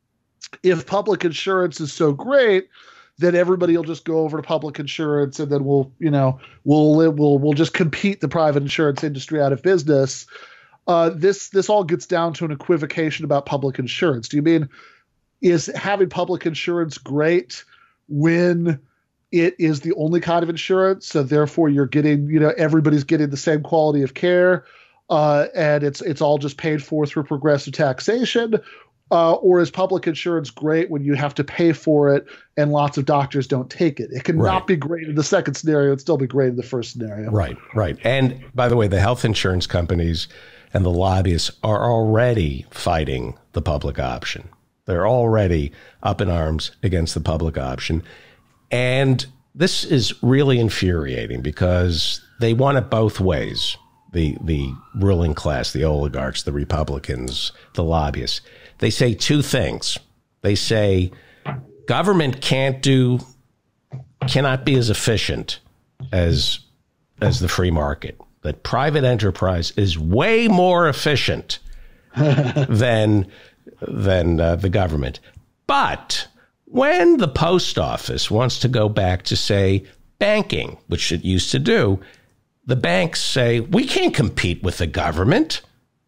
if public insurance is so great, then everybody will just go over to public insurance, and then we'll, you know, we'll live, we'll we'll just compete the private insurance industry out of business. Uh, this this all gets down to an equivocation about public insurance. Do you mean, is having public insurance great when it is the only kind of insurance, so therefore you're getting, you know, everybody's getting the same quality of care, uh, and it's it's all just paid for through progressive taxation? Uh, or is public insurance great when you have to pay for it and lots of doctors don't take it? It can Right. not be great in the second scenario and still be great in the first scenario. Right, right. And by the way, the health insurance companies and the lobbyists are already fighting the public option. They're already up in arms against the public option. And this is really infuriating, because they want it both ways. The the ruling class, the oligarchs, the Republicans, the lobbyists. They say two things. They say government can't do, cannot be as efficient as as the free market. That private enterprise is way more efficient than than uh, the government. But when the post office wants to go back to, say, banking, which it used to do, the banks say, we can't compete with the government.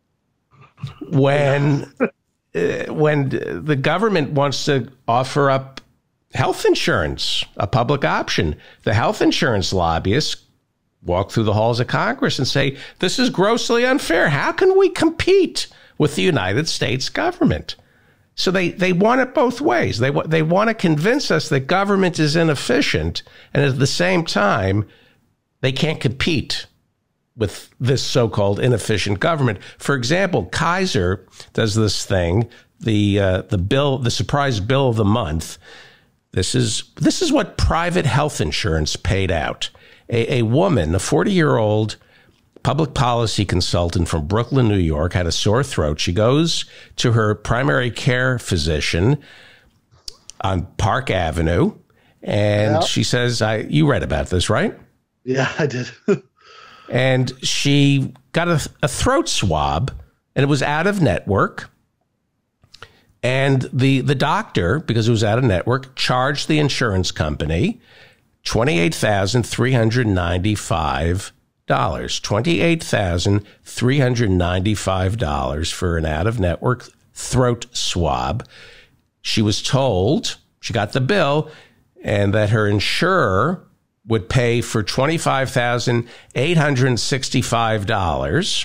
When, uh, when the government wants to offer up health insurance, a public option, the health insurance lobbyists walk through the halls of Congress and say, this is grossly unfair. How can we compete with the United States government? So they, they want it both ways. They, they want to convince us that government is inefficient, and at the same time, they can't compete with this so-called inefficient government. For example, Kaiser does this thing, the uh, the bill, the surprise bill of the month. This is this is what private health insurance paid out. A, a woman, a forty-year-old public policy consultant from Brooklyn, New York, had a sore throat. She goes to her primary care physician on Park Avenue, and Yeah. she says, "I you read about this, right?" Yeah, I did. And she got a, a throat swab, and it was out of network. And the the doctor, because it was out of network, charged the insurance company twenty-eight thousand three hundred ninety-five dollars. twenty-eight thousand three hundred ninety-five dollars for an out-of-network throat swab. She was told, she got the bill, and that her insurer would pay for twenty-five thousand eight hundred sixty-five dollars.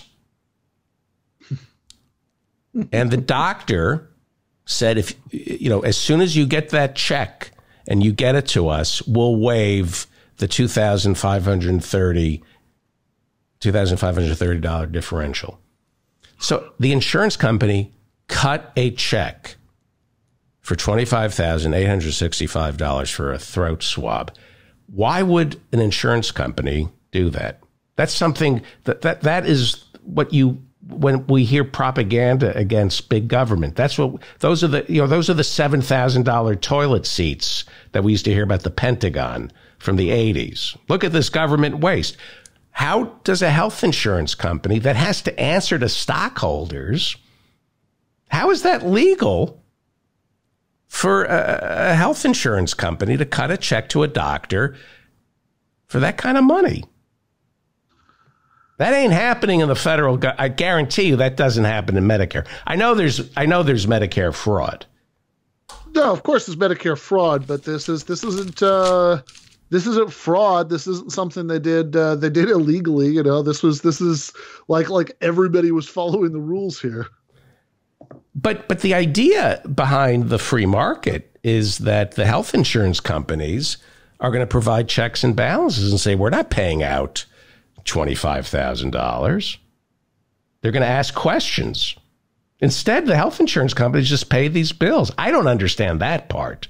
And the doctor said, if you know, as soon as you get that check and you get it to us, we'll waive the two thousand five hundred thirty dollars two thousand five hundred thirty dollars differential. So the insurance company cut a check for twenty-five thousand eight hundred sixty-five dollars for a throat swab. Why would an insurance company do that? That's something that, that that is what you, when we hear propaganda against big government, that's what, those are the, you know, those are the seven thousand dollars toilet seats that we used to hear about the Pentagon from the eighties. Look at this government waste. How does a health insurance company that has to answer to stockholders, how is that legal for a, a health insurance company to cut a check to a doctor for that kind of money? That ain't happening in the federal. Go- I guarantee you that doesn't happen in Medicare. I know there's I know there's Medicare fraud, No, of course it's Medicare fraud, but this is this isn't uh, this isn't fraud. This isn't something they did uh, they did illegally. You know, this was this is like like everybody was following the rules here. But but the idea behind the free market is that the health insurance companies are going to provide checks and balances and say, we're not paying out twenty-five thousand dollars. They're going to ask questions. Instead, the health insurance companies just pay these bills. I don't understand that part.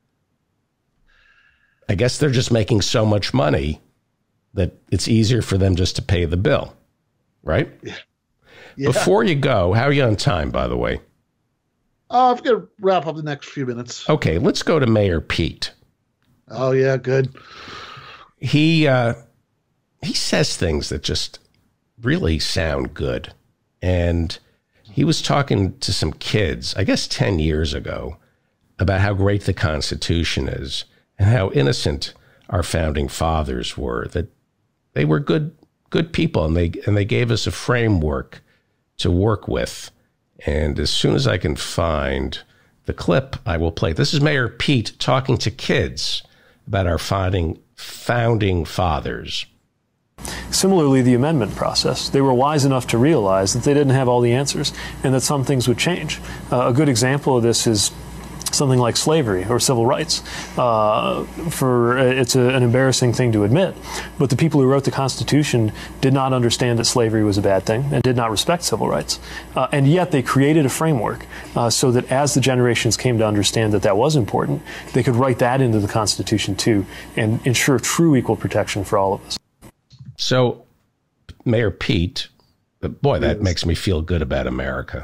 I guess they're just making so much money that it's easier for them just to pay the bill, right? Yeah. Yeah. Before you go, how are you on time, by the way? Uh, I'm going to wrap up the next few minutes. Okay, let's go to Mayor Pete. Oh, yeah, good. He, uh, he says things that just really sound good. And he was talking to some kids, I guess ten years ago, about how great the Constitution is and how innocent our founding fathers were, that they were good good people, and they and they gave us a framework to work with. And as soon as I can find the clip, I will play. This is Mayor Pete talking to kids about our founding founding fathers. Similarly, the amendment process, they were wise enough to realize that they didn't have all the answers and that some things would change. Uh, a good example of this is something like slavery or civil rights. Uh, for it's a, an embarrassing thing to admit, but the people who wrote the Constitution did not understand that slavery was a bad thing and did not respect civil rights. Uh, and yet they created a framework uh, so that as the generations came to understand that that was important, they could write that into the Constitution too and ensure true equal protection for all of us. So, Mayor Pete, boy, that yes. makes me feel good about America.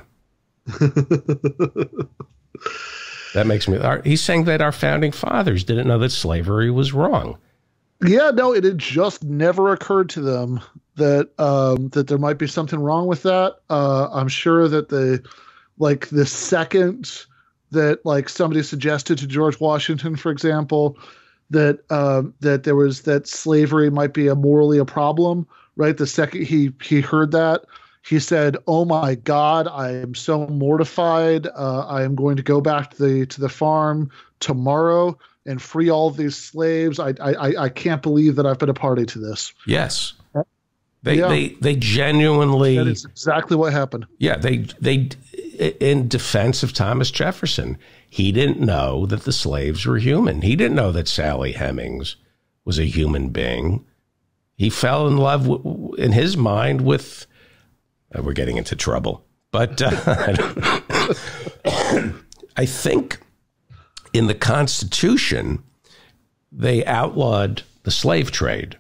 That makes me, our, he's saying that our founding fathers didn't know that slavery was wrong. Yeah, no, it had just never occurred to them that um, that there might be something wrong with that. Uh, I'm sure that the, like the second that like somebody suggested to George Washington, for example, that um, that there was that slavery might be a morally a problem, right? The second he he heard that, he said, "Oh my God, I am so mortified. Uh, I am going to go back to the to the farm tomorrow and free all of these slaves. I I I can't believe that I've been a party to this." Yes, they yeah. they they genuinely. That is exactly what happened. Yeah, they they in defense of Thomas Jefferson, he didn't know that the slaves were human. He didn't know that Sally Hemings was a human being. He fell in love w- in his mind with. Uh, we're getting into trouble, but uh, I think in the Constitution they outlawed the slave trade.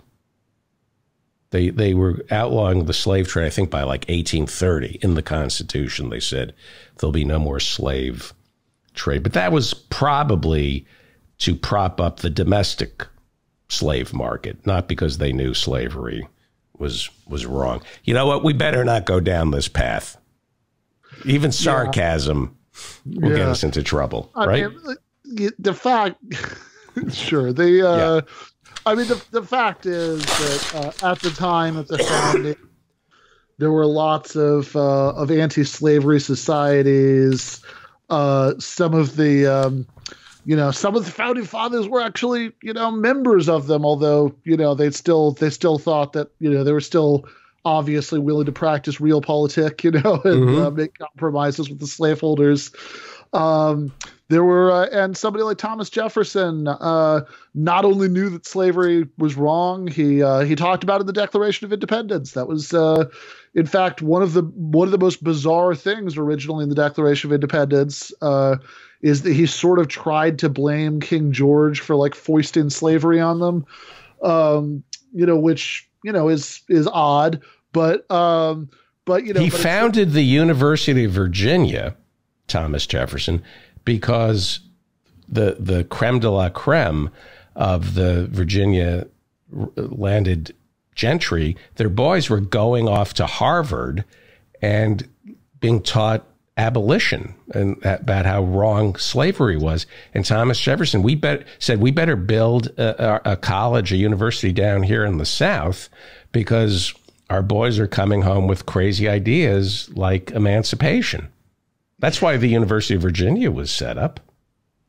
They they were outlawing the slave trade, I think, by like eighteen thirty. In the Constitution, they said there'll be no more slave trade. But that was probably to prop up the domestic slave market, not because they knew slavery was was wrong. You know what? We better not go down this path. Even sarcasm yeah. will yeah. get us into trouble, I right? Mean, the fact, sure. The uh, yeah. I mean, the the fact is that uh, at the time of the founding, there were lots of uh, of anti-slavery societies. Uh, some of the um, you know, some of the founding fathers were actually, you know, members of them, although, you know, they still they still thought that, you know, they were still obviously willing to practice real politic, you know, and mm-hmm. uh, make compromises with the slaveholders. Um, there were, uh, and somebody like Thomas Jefferson uh, not only knew that slavery was wrong, he uh, he talked about it in the Declaration of Independence. That was, uh, in fact, one of the one of the most bizarre things originally in the Declaration of Independence. Uh, is that he sort of tried to blame King George for like foisting slavery on them, um, you know, which, you know, is is odd. But, um, but you know. He but founded the University of Virginia, Thomas Jefferson, because the, the creme de la creme of the Virginia landed gentry, their boys were going off to Harvard and being taught abolition and about how wrong slavery was. And Thomas Jefferson, we bet, said we better build a, a college, a university down here in the South because our boys are coming home with crazy ideas like emancipation. That's why the University of Virginia was set up.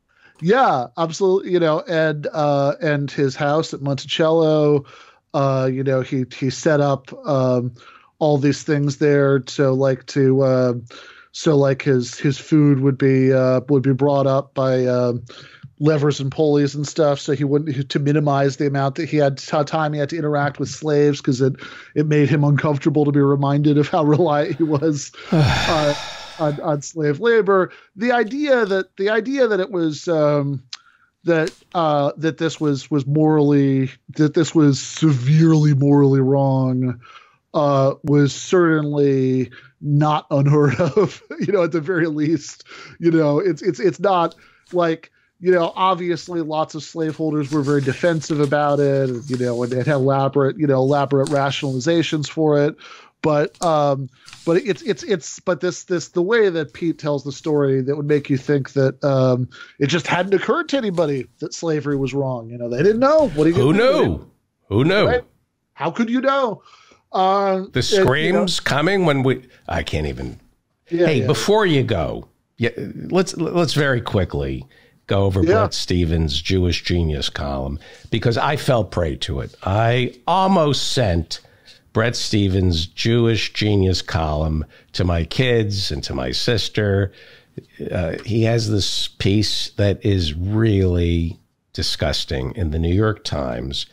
Yeah, absolutely. You know, and uh, and his house at Monticello, uh, you know, he he set up um, all these things there to like to uh, so like his his food would be uh, would be brought up by uh, levers and pulleys and stuff, so he wouldn't to minimize the amount that he had time he had to interact with slaves, because it it made him uncomfortable to be reminded of how reliant he was. uh, On, on slave labor, the idea that the idea that it was um, that uh, that this was was morally that this was severely morally wrong uh, was certainly not unheard of. You know, at the very least, you know, it's it's it's not like, you know, obviously lots of slaveholders were very defensive about it, you know, and they had elaborate you know elaborate rationalizations for it. But um, but it's it's it's but this this the way that Pete tells the story that would make you think that um, it just hadn't occurred to anybody that slavery was wrong. You know, they didn't know. What are you Who knew? Who knew? Right? How could you know? Uh, the screams and, you know, coming when we I can't even. Yeah, hey, yeah. before you go, yeah, let's let's very quickly go over Yeah. Bret Stephens' Jewish Genius column, because I fell prey to it. I almost sent Bret Stephens' Jewish Genius column to my kids and to my sister. Uh, he has this piece that is really disgusting in the New York Times,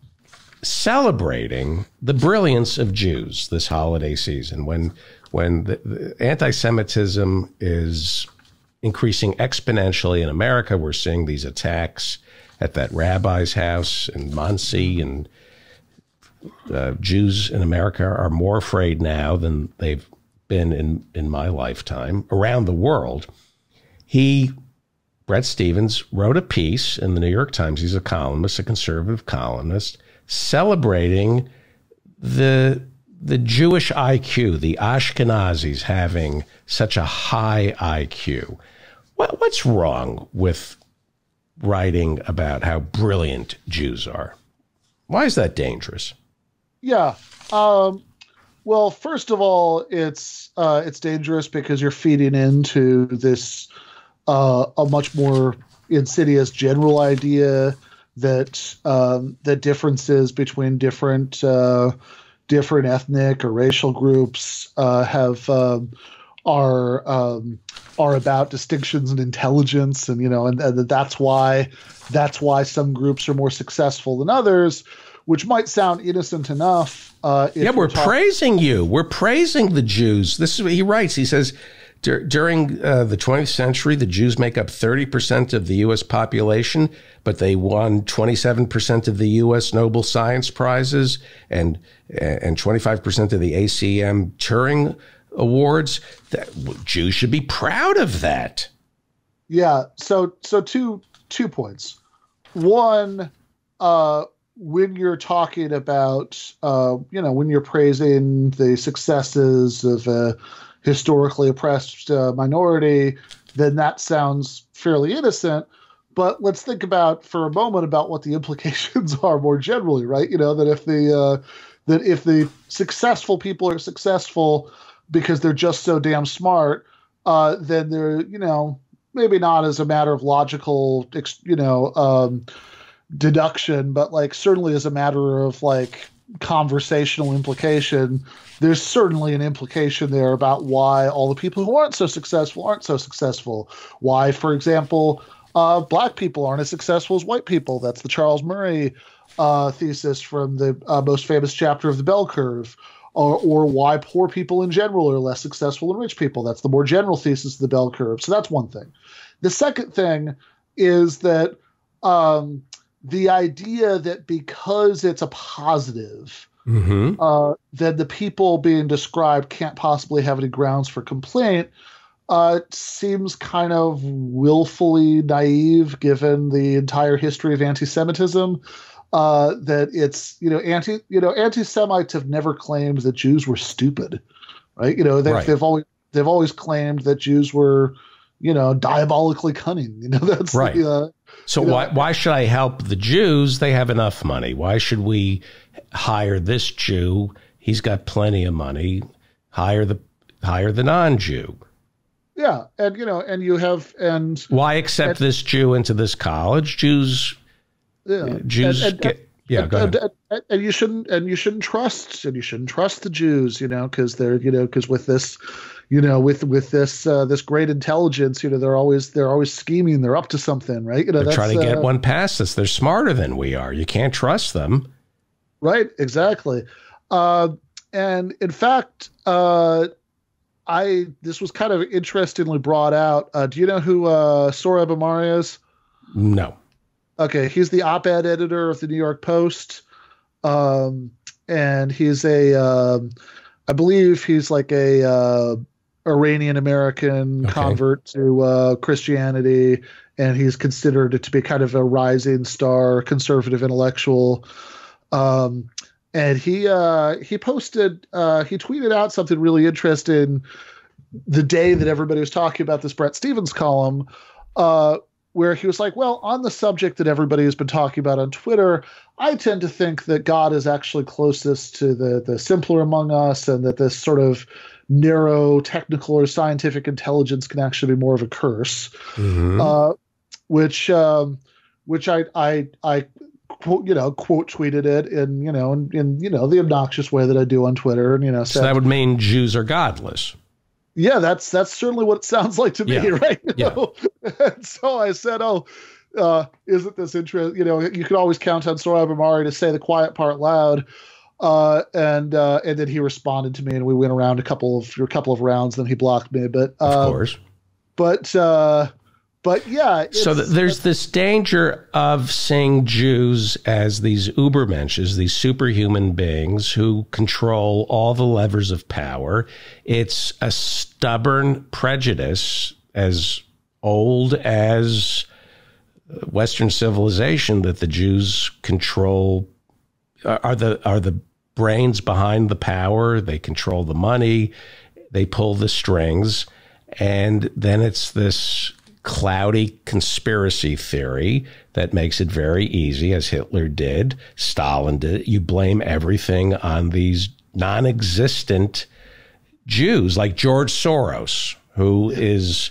celebrating the brilliance of Jews this holiday season, when when the, the anti-Semitism is increasing exponentially in America. We're seeing these attacks at that rabbi's house in Muncie, and Uh, Jews in America are more afraid now than they've been in, in my lifetime around the world. He, Bret Stephens, wrote a piece in the New York Times. He's a columnist, a conservative columnist, celebrating the the Jewish I Q, the Ashkenazis having such a high I Q. What, what's wrong with writing about how brilliant Jews are? Why is that dangerous? Yeah. Um, well, first of all, it's uh, it's dangerous because you're feeding into this uh, a much more insidious general idea that um, that differences between different uh, different ethnic or racial groups uh, have um, are um, are about distinctions in intelligence, and you know, and, and that's why that's why some groups are more successful than others. Which might sound innocent enough. Uh, if yeah, we're talk- praising you. We're praising the Jews. This is what he writes. He says, dur- during uh, the twentieth century, the Jews make up thirty percent of the U S population, but they won twenty-seven percent of the U S Nobel Science Prizes and and twenty-five percent of the A C M Turing Awards. That, Jews should be proud of that. Yeah. So so two two points. One, uh, when you're talking about, uh, you know, when you're praising the successes of a historically oppressed uh, minority, then that sounds fairly innocent. But let's think about for a moment about what the implications are more generally, right? You know, that if the uh, that if the successful people are successful because they're just so damn smart, uh, then they're, you know, maybe not as a matter of logical, you know, um, deduction, but like certainly as a matter of like conversational implication, there's certainly an implication there about why all the people who aren't so successful aren't so successful. Why, for example, uh, black people aren't as successful as white people. That's the Charles Murray uh, thesis from the uh, most famous chapter of the bell curve. Or, or why poor people in general are less successful than rich people. That's the more general thesis of the bell curve. So that's one thing. The second thing is that um, the idea that because it's a positive, Mm-hmm. uh, then the people being described can't possibly have any grounds for complaint uh, seems kind of willfully naive given the entire history of anti-Semitism. Uh, that it's, you know, anti, you know, anti-Semites have never claimed that Jews were stupid, right? You know, they've, Right. they've always they've always claimed that Jews were, you know, diabolically cunning. You know, that's Right. The, uh, So you know, why why should I help the Jews? They have enough money. Why should we hire this Jew? He's got plenty of money. Hire the hire the non-Jew. Yeah, and you know, and you have and why accept and, this Jew into this college? Jews, yeah, Jews and, and, get. Yeah, and, go ahead. And, and, and you shouldn't, and you shouldn't trust, and you shouldn't trust the Jews, you know, because they're, you know, because with this, you know, with with this uh, this great intelligence, you know, they're always they're always scheming, they're up to something, right? You know, they're that's, trying to get uh, one past us. They're smarter than we are. You can't trust them, right? Exactly. Uh, and in fact, uh, I this was kind of interestingly brought out. Uh, do you know who uh, Sohrab Ahmari is? No. Okay, he's the op-ed editor of the New York Post, um, and he's a, um, I believe he's like a uh, Iranian American okay. convert to uh, Christianity, and he's considered to be kind of a rising star conservative intellectual. Um, and he uh, he posted, uh, he tweeted out something really interesting the day that everybody was talking about this Bret Stephens column. Uh, where he was like, well, on the subject that everybody has been talking about on Twitter, I tend to think that God is actually closest to the, the simpler among us, and that this sort of narrow technical or scientific intelligence can actually be more of a curse, mm-hmm. uh, which um, which I I I quote you know quote tweeted it in you know in, in you know the obnoxious way that I do on Twitter, and you know so said, that would mean Jews are godless. Yeah, that's that's certainly what it sounds like to me, yeah. right? You yeah. know? And so I said, "Oh, uh, isn't this interesting?" You know, you could always count on Sohrab Ahmari to say the quiet part loud, uh, and uh, and then he responded to me, and we went around a couple of a couple of rounds. Then he blocked me, but uh, of course, but uh, but yeah. So th- there's this danger of seeing Jews as these Ubermenschen, these superhuman beings who control all the levers of power. It's a stubborn prejudice as old as Western civilization that the Jews control are the are the brains behind the power. They control the money. They pull the strings, and then it's this cloudy conspiracy theory that makes it very easy, as Hitler did, Stalin did. You blame everything on these non-existent Jews, like George Soros, who is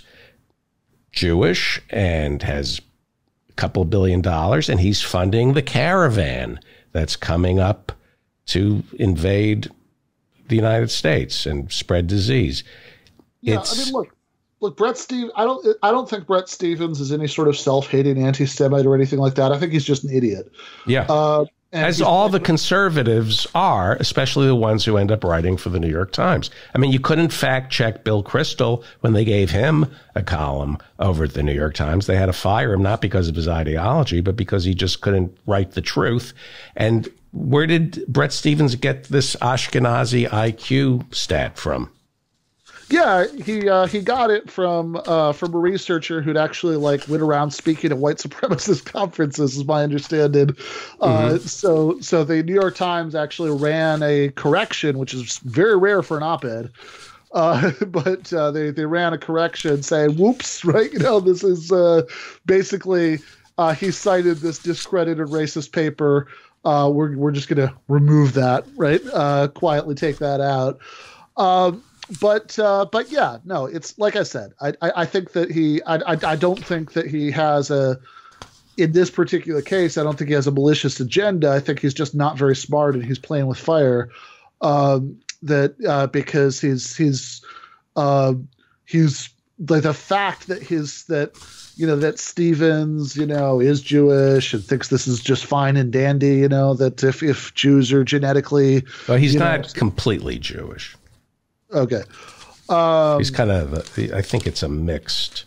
Jewish and has a couple of billion dollars, and he's funding the caravan that's coming up to invade the United States and spread disease. Yeah, it's, I mean, look. Look, Bret Steve. I don't. I don't think Bret Stephens is any sort of self-hating anti-Semite or anything like that. I think he's just an idiot. Yeah, uh, as all the conservatives are, especially the ones who end up writing for the New York Times. I mean, you couldn't fact-check Bill Kristol when they gave him a column over at the New York Times. They had to fire him not because of his ideology, but because he just couldn't write the truth. And where did Bret Stephens get this Ashkenazi I Q stat from? Yeah, he uh, he got it from uh, from a researcher who'd actually like went around speaking at white supremacist conferences, is my understanding. Mm-hmm. Uh, so so the New York Times actually ran a correction, which is very rare for an op-ed. Uh, but uh, they they ran a correction saying, "Whoops!" Right? You know, this is uh, basically uh, he cited this discredited racist paper. Uh, we're we're just going to remove that, right? Uh, quietly take that out. Um, But uh, but yeah, no, it's like I said. I I, I think that he. I, I I don't think that he has a. In this particular case, I don't think he has a malicious agenda. I think he's just not very smart and he's playing with fire. Um, that uh, because he's he's uh, he's like the fact that his that you know that Stephens you know is Jewish and thinks this is just fine and dandy. You know that if if Jews are genetically, well, he's not know, completely Jewish. Okay. Um, He's kind of, I think it's a mixed.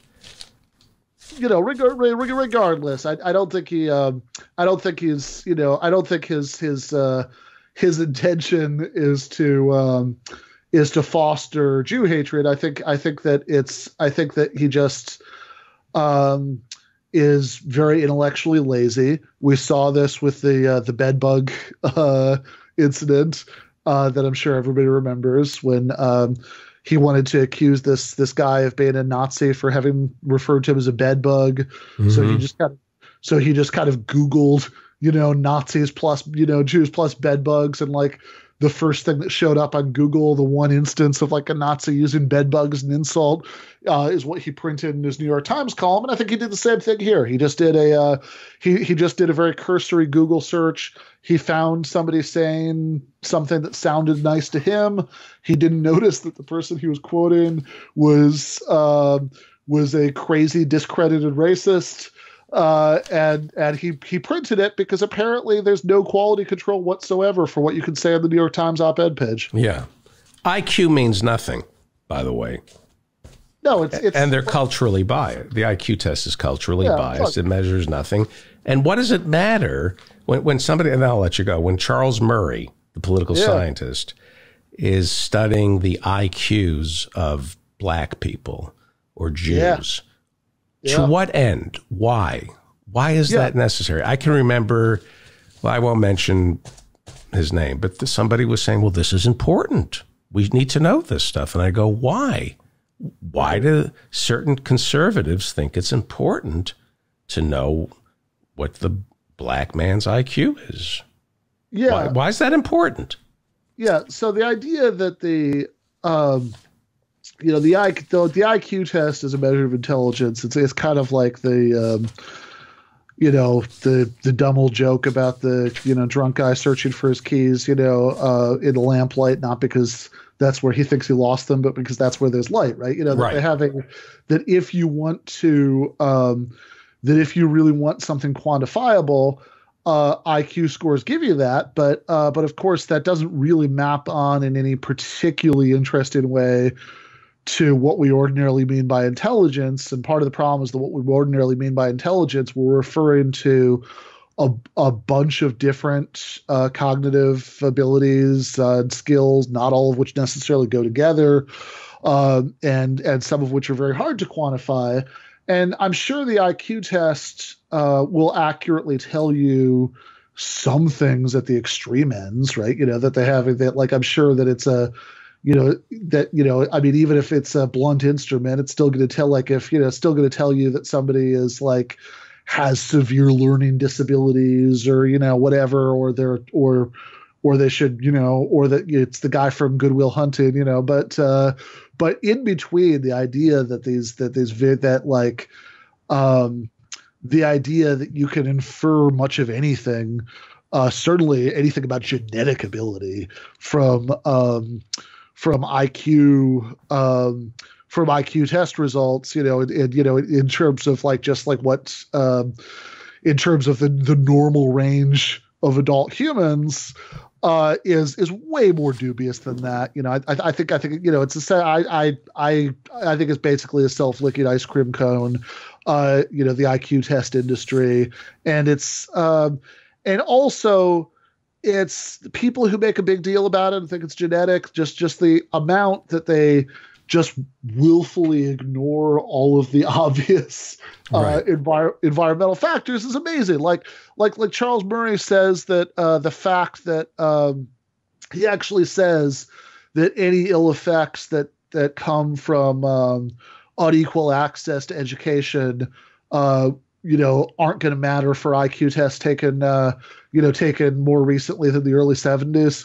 You know, regardless, I, I don't think he, um, I don't think he's, you know, I don't think his his uh, his intention is to um, is to foster Jew hatred. I think I think that it's I think that he just um, is very intellectually lazy. We saw this with the uh, the bedbug uh, incident. Uh, that I'm sure everybody remembers when um, he wanted to accuse this this guy of being a Nazi for having referred to him as a bedbug. Mm-hmm. So he just kind of so he just kind of Googled, you know, Nazis plus, you know, Jews plus bedbugs, and like the first thing that showed up on Google, the one instance of like a Nazi using bed bugs as an insult, uh, is what he printed in his New York Times column. And I think he did the same thing here. He just did a uh, he he just did a very cursory Google search. He found somebody saying something that sounded nice to him. He didn't notice that the person he was quoting was uh, was a crazy, discredited racist. Uh, and and he he printed it because apparently there's no quality control whatsoever for what you can say on the New York Times op-ed page. Yeah. I Q means nothing, by the way. No, it's, it's and they're culturally biased. The I Q test is culturally yeah, biased. look. It measures nothing. And what does it matter when, when somebody, and I'll let you go, when Charles Murray, the political yeah. scientist, is studying the I Qs of black people or Jews, yeah. to Yeah. what end? Why? Why is Yeah. that necessary? I can remember, well, I won't mention his name, but th- somebody was saying, well, this is important. We need to know this stuff. And I go, why? Why do certain conservatives think it's important to know what the black man's I Q is? Yeah. Why, why is that important? Yeah. So the idea that the, um, you know, the, I, the, the I Q test is a measure of intelligence. It's, it's kind of like the, um, you know, the, the dumb old joke about the, you know, drunk guy searching for his keys, you know, uh, in a lamplight, not because that's where he thinks he lost them, but because that's where there's light, right? You know, that Right. they having that if you want to, um, that if you really want something quantifiable, uh, I Q scores give you that. But, uh, but of course, that doesn't really map on in any particularly interesting way to what we ordinarily mean by intelligence. And part of the problem is that what we ordinarily mean by intelligence, we're referring to a, a bunch of different uh, cognitive abilities uh, and skills, not all of which necessarily go together, uh, and and some of which are very hard to quantify. And I'm sure the I Q test uh, will accurately tell you some things at the extreme ends, right? You know, that they have that, like, I'm sure that it's a, you know, that, you know, I mean, even if it's a blunt instrument, it's still going to tell, like, if, you know, it's still going to tell you that somebody is like, has severe learning disabilities or, you know, whatever, or they're, or, or they should, you know, or that it's the guy from Good Will Hunting, you know, but, uh, but in between, the idea that these, that these, that like, um, the idea that you can infer much of anything, uh, certainly anything about genetic ability from, um, from I Q, um, from I Q test results, you know, and, you know, in terms of like, just like what, um, in terms of the, the normal range of adult humans, uh, is, is way more dubious than that. You know, I, I think, I think, you know, it's a, I, I, I, I think it's basically a self-licking ice cream cone, uh, you know, the I Q test industry. And it's, um, and also, it's people who make a big deal about it and think it's genetic, just, just the amount that they just willfully ignore all of the obvious Right. uh, envir- environmental factors is amazing. Like, like, like Charles Murray says that uh, the fact that um, he actually says that any ill effects that, that come from um, unequal access to education, uh, you know, aren't going to matter for I Q tests taken, uh, you know, taken more recently than the early seventies.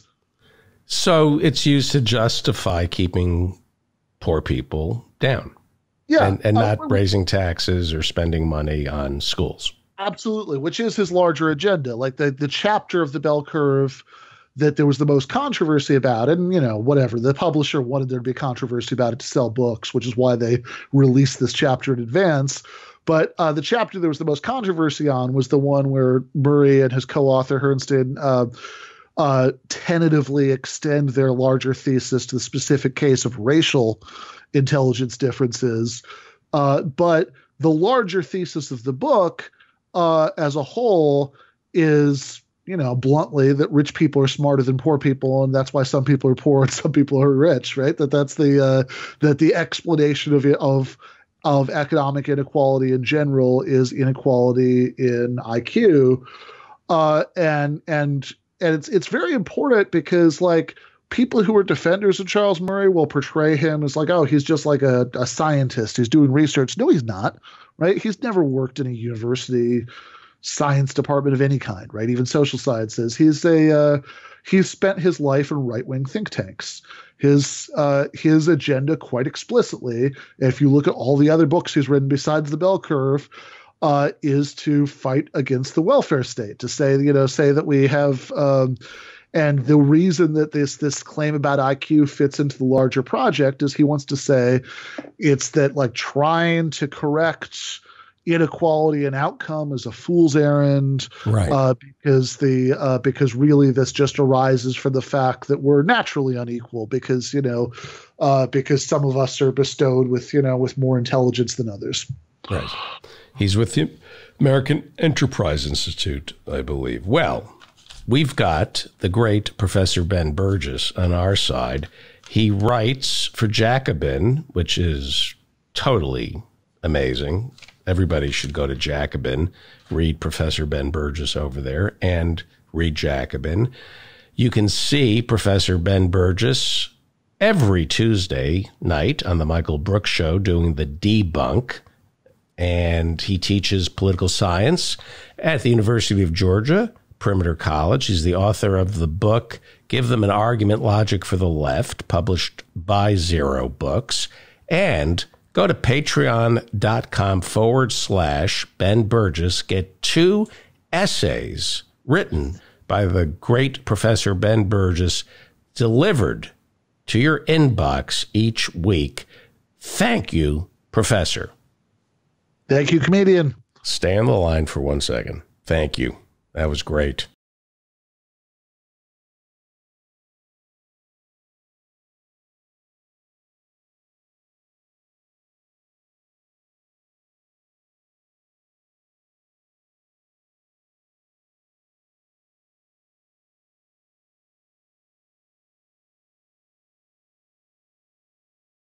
So it's used to justify keeping poor people down. Yeah. And, and not uh, raising taxes or spending money on schools. Absolutely, which is his larger agenda. Like the, the chapter of the bell curve that there was the most controversy about, and, you know, whatever, the publisher wanted there to be controversy about it to sell books, which is why they released this chapter in advance. But uh, the chapter there was the most controversy on was the one where Murray and his co-author Hernston uh, uh, tentatively extend their larger thesis to the specific case of racial intelligence differences. Uh, but the larger thesis of the book uh, as a whole is, you know, bluntly, that rich people are smarter than poor people, and that's why some people are poor and some people are rich, right? That that's the uh, that the explanation of of of economic inequality in general is inequality in I Q, uh, and and and it's it's very important because, like, people who are defenders of Charles Murray will portray him as like, oh, he's just like a, a scientist. He's doing research. No, he's not, right? He's never worked in a university science department of any kind, right? Even social sciences. He's a uh, he's spent his life in right-wing think tanks. His uh, his agenda, quite explicitly, if you look at all the other books he's written besides The Bell Curve, uh, is to fight against the welfare state. To say, you know, say that we have. Um, And the reason that this this claim about I Q fits into the larger project is he wants to say it's that like trying to correct inequality and outcome is a fool's errand, right? Uh, because the uh, because really this just arises from the fact that we're naturally unequal because you know uh, because some of us are bestowed with you know with more intelligence than others. Right. He's with the American Enterprise Institute, I believe. Well. We've got the great Professor Ben Burgis on our side. He writes for Jacobin, which is totally amazing. Everybody should go to Jacobin, read Professor Ben Burgis over there, and read Jacobin. You can see Professor Ben Burgis every Tuesday night on the Michael Brooks Show doing the Debunk, and he teaches political science at the University of Georgia, Perimeter College. He's the author of the book, Give Them an Argument, Logic for the Left, published by Zero Books. And go to patreon.com forward slash Ben Burgis. Get two essays written by the great Professor Ben Burgis delivered to your inbox each week. Thank you, Professor. Thank you, comedian. Stay on the line for one second. Thank you. That was great.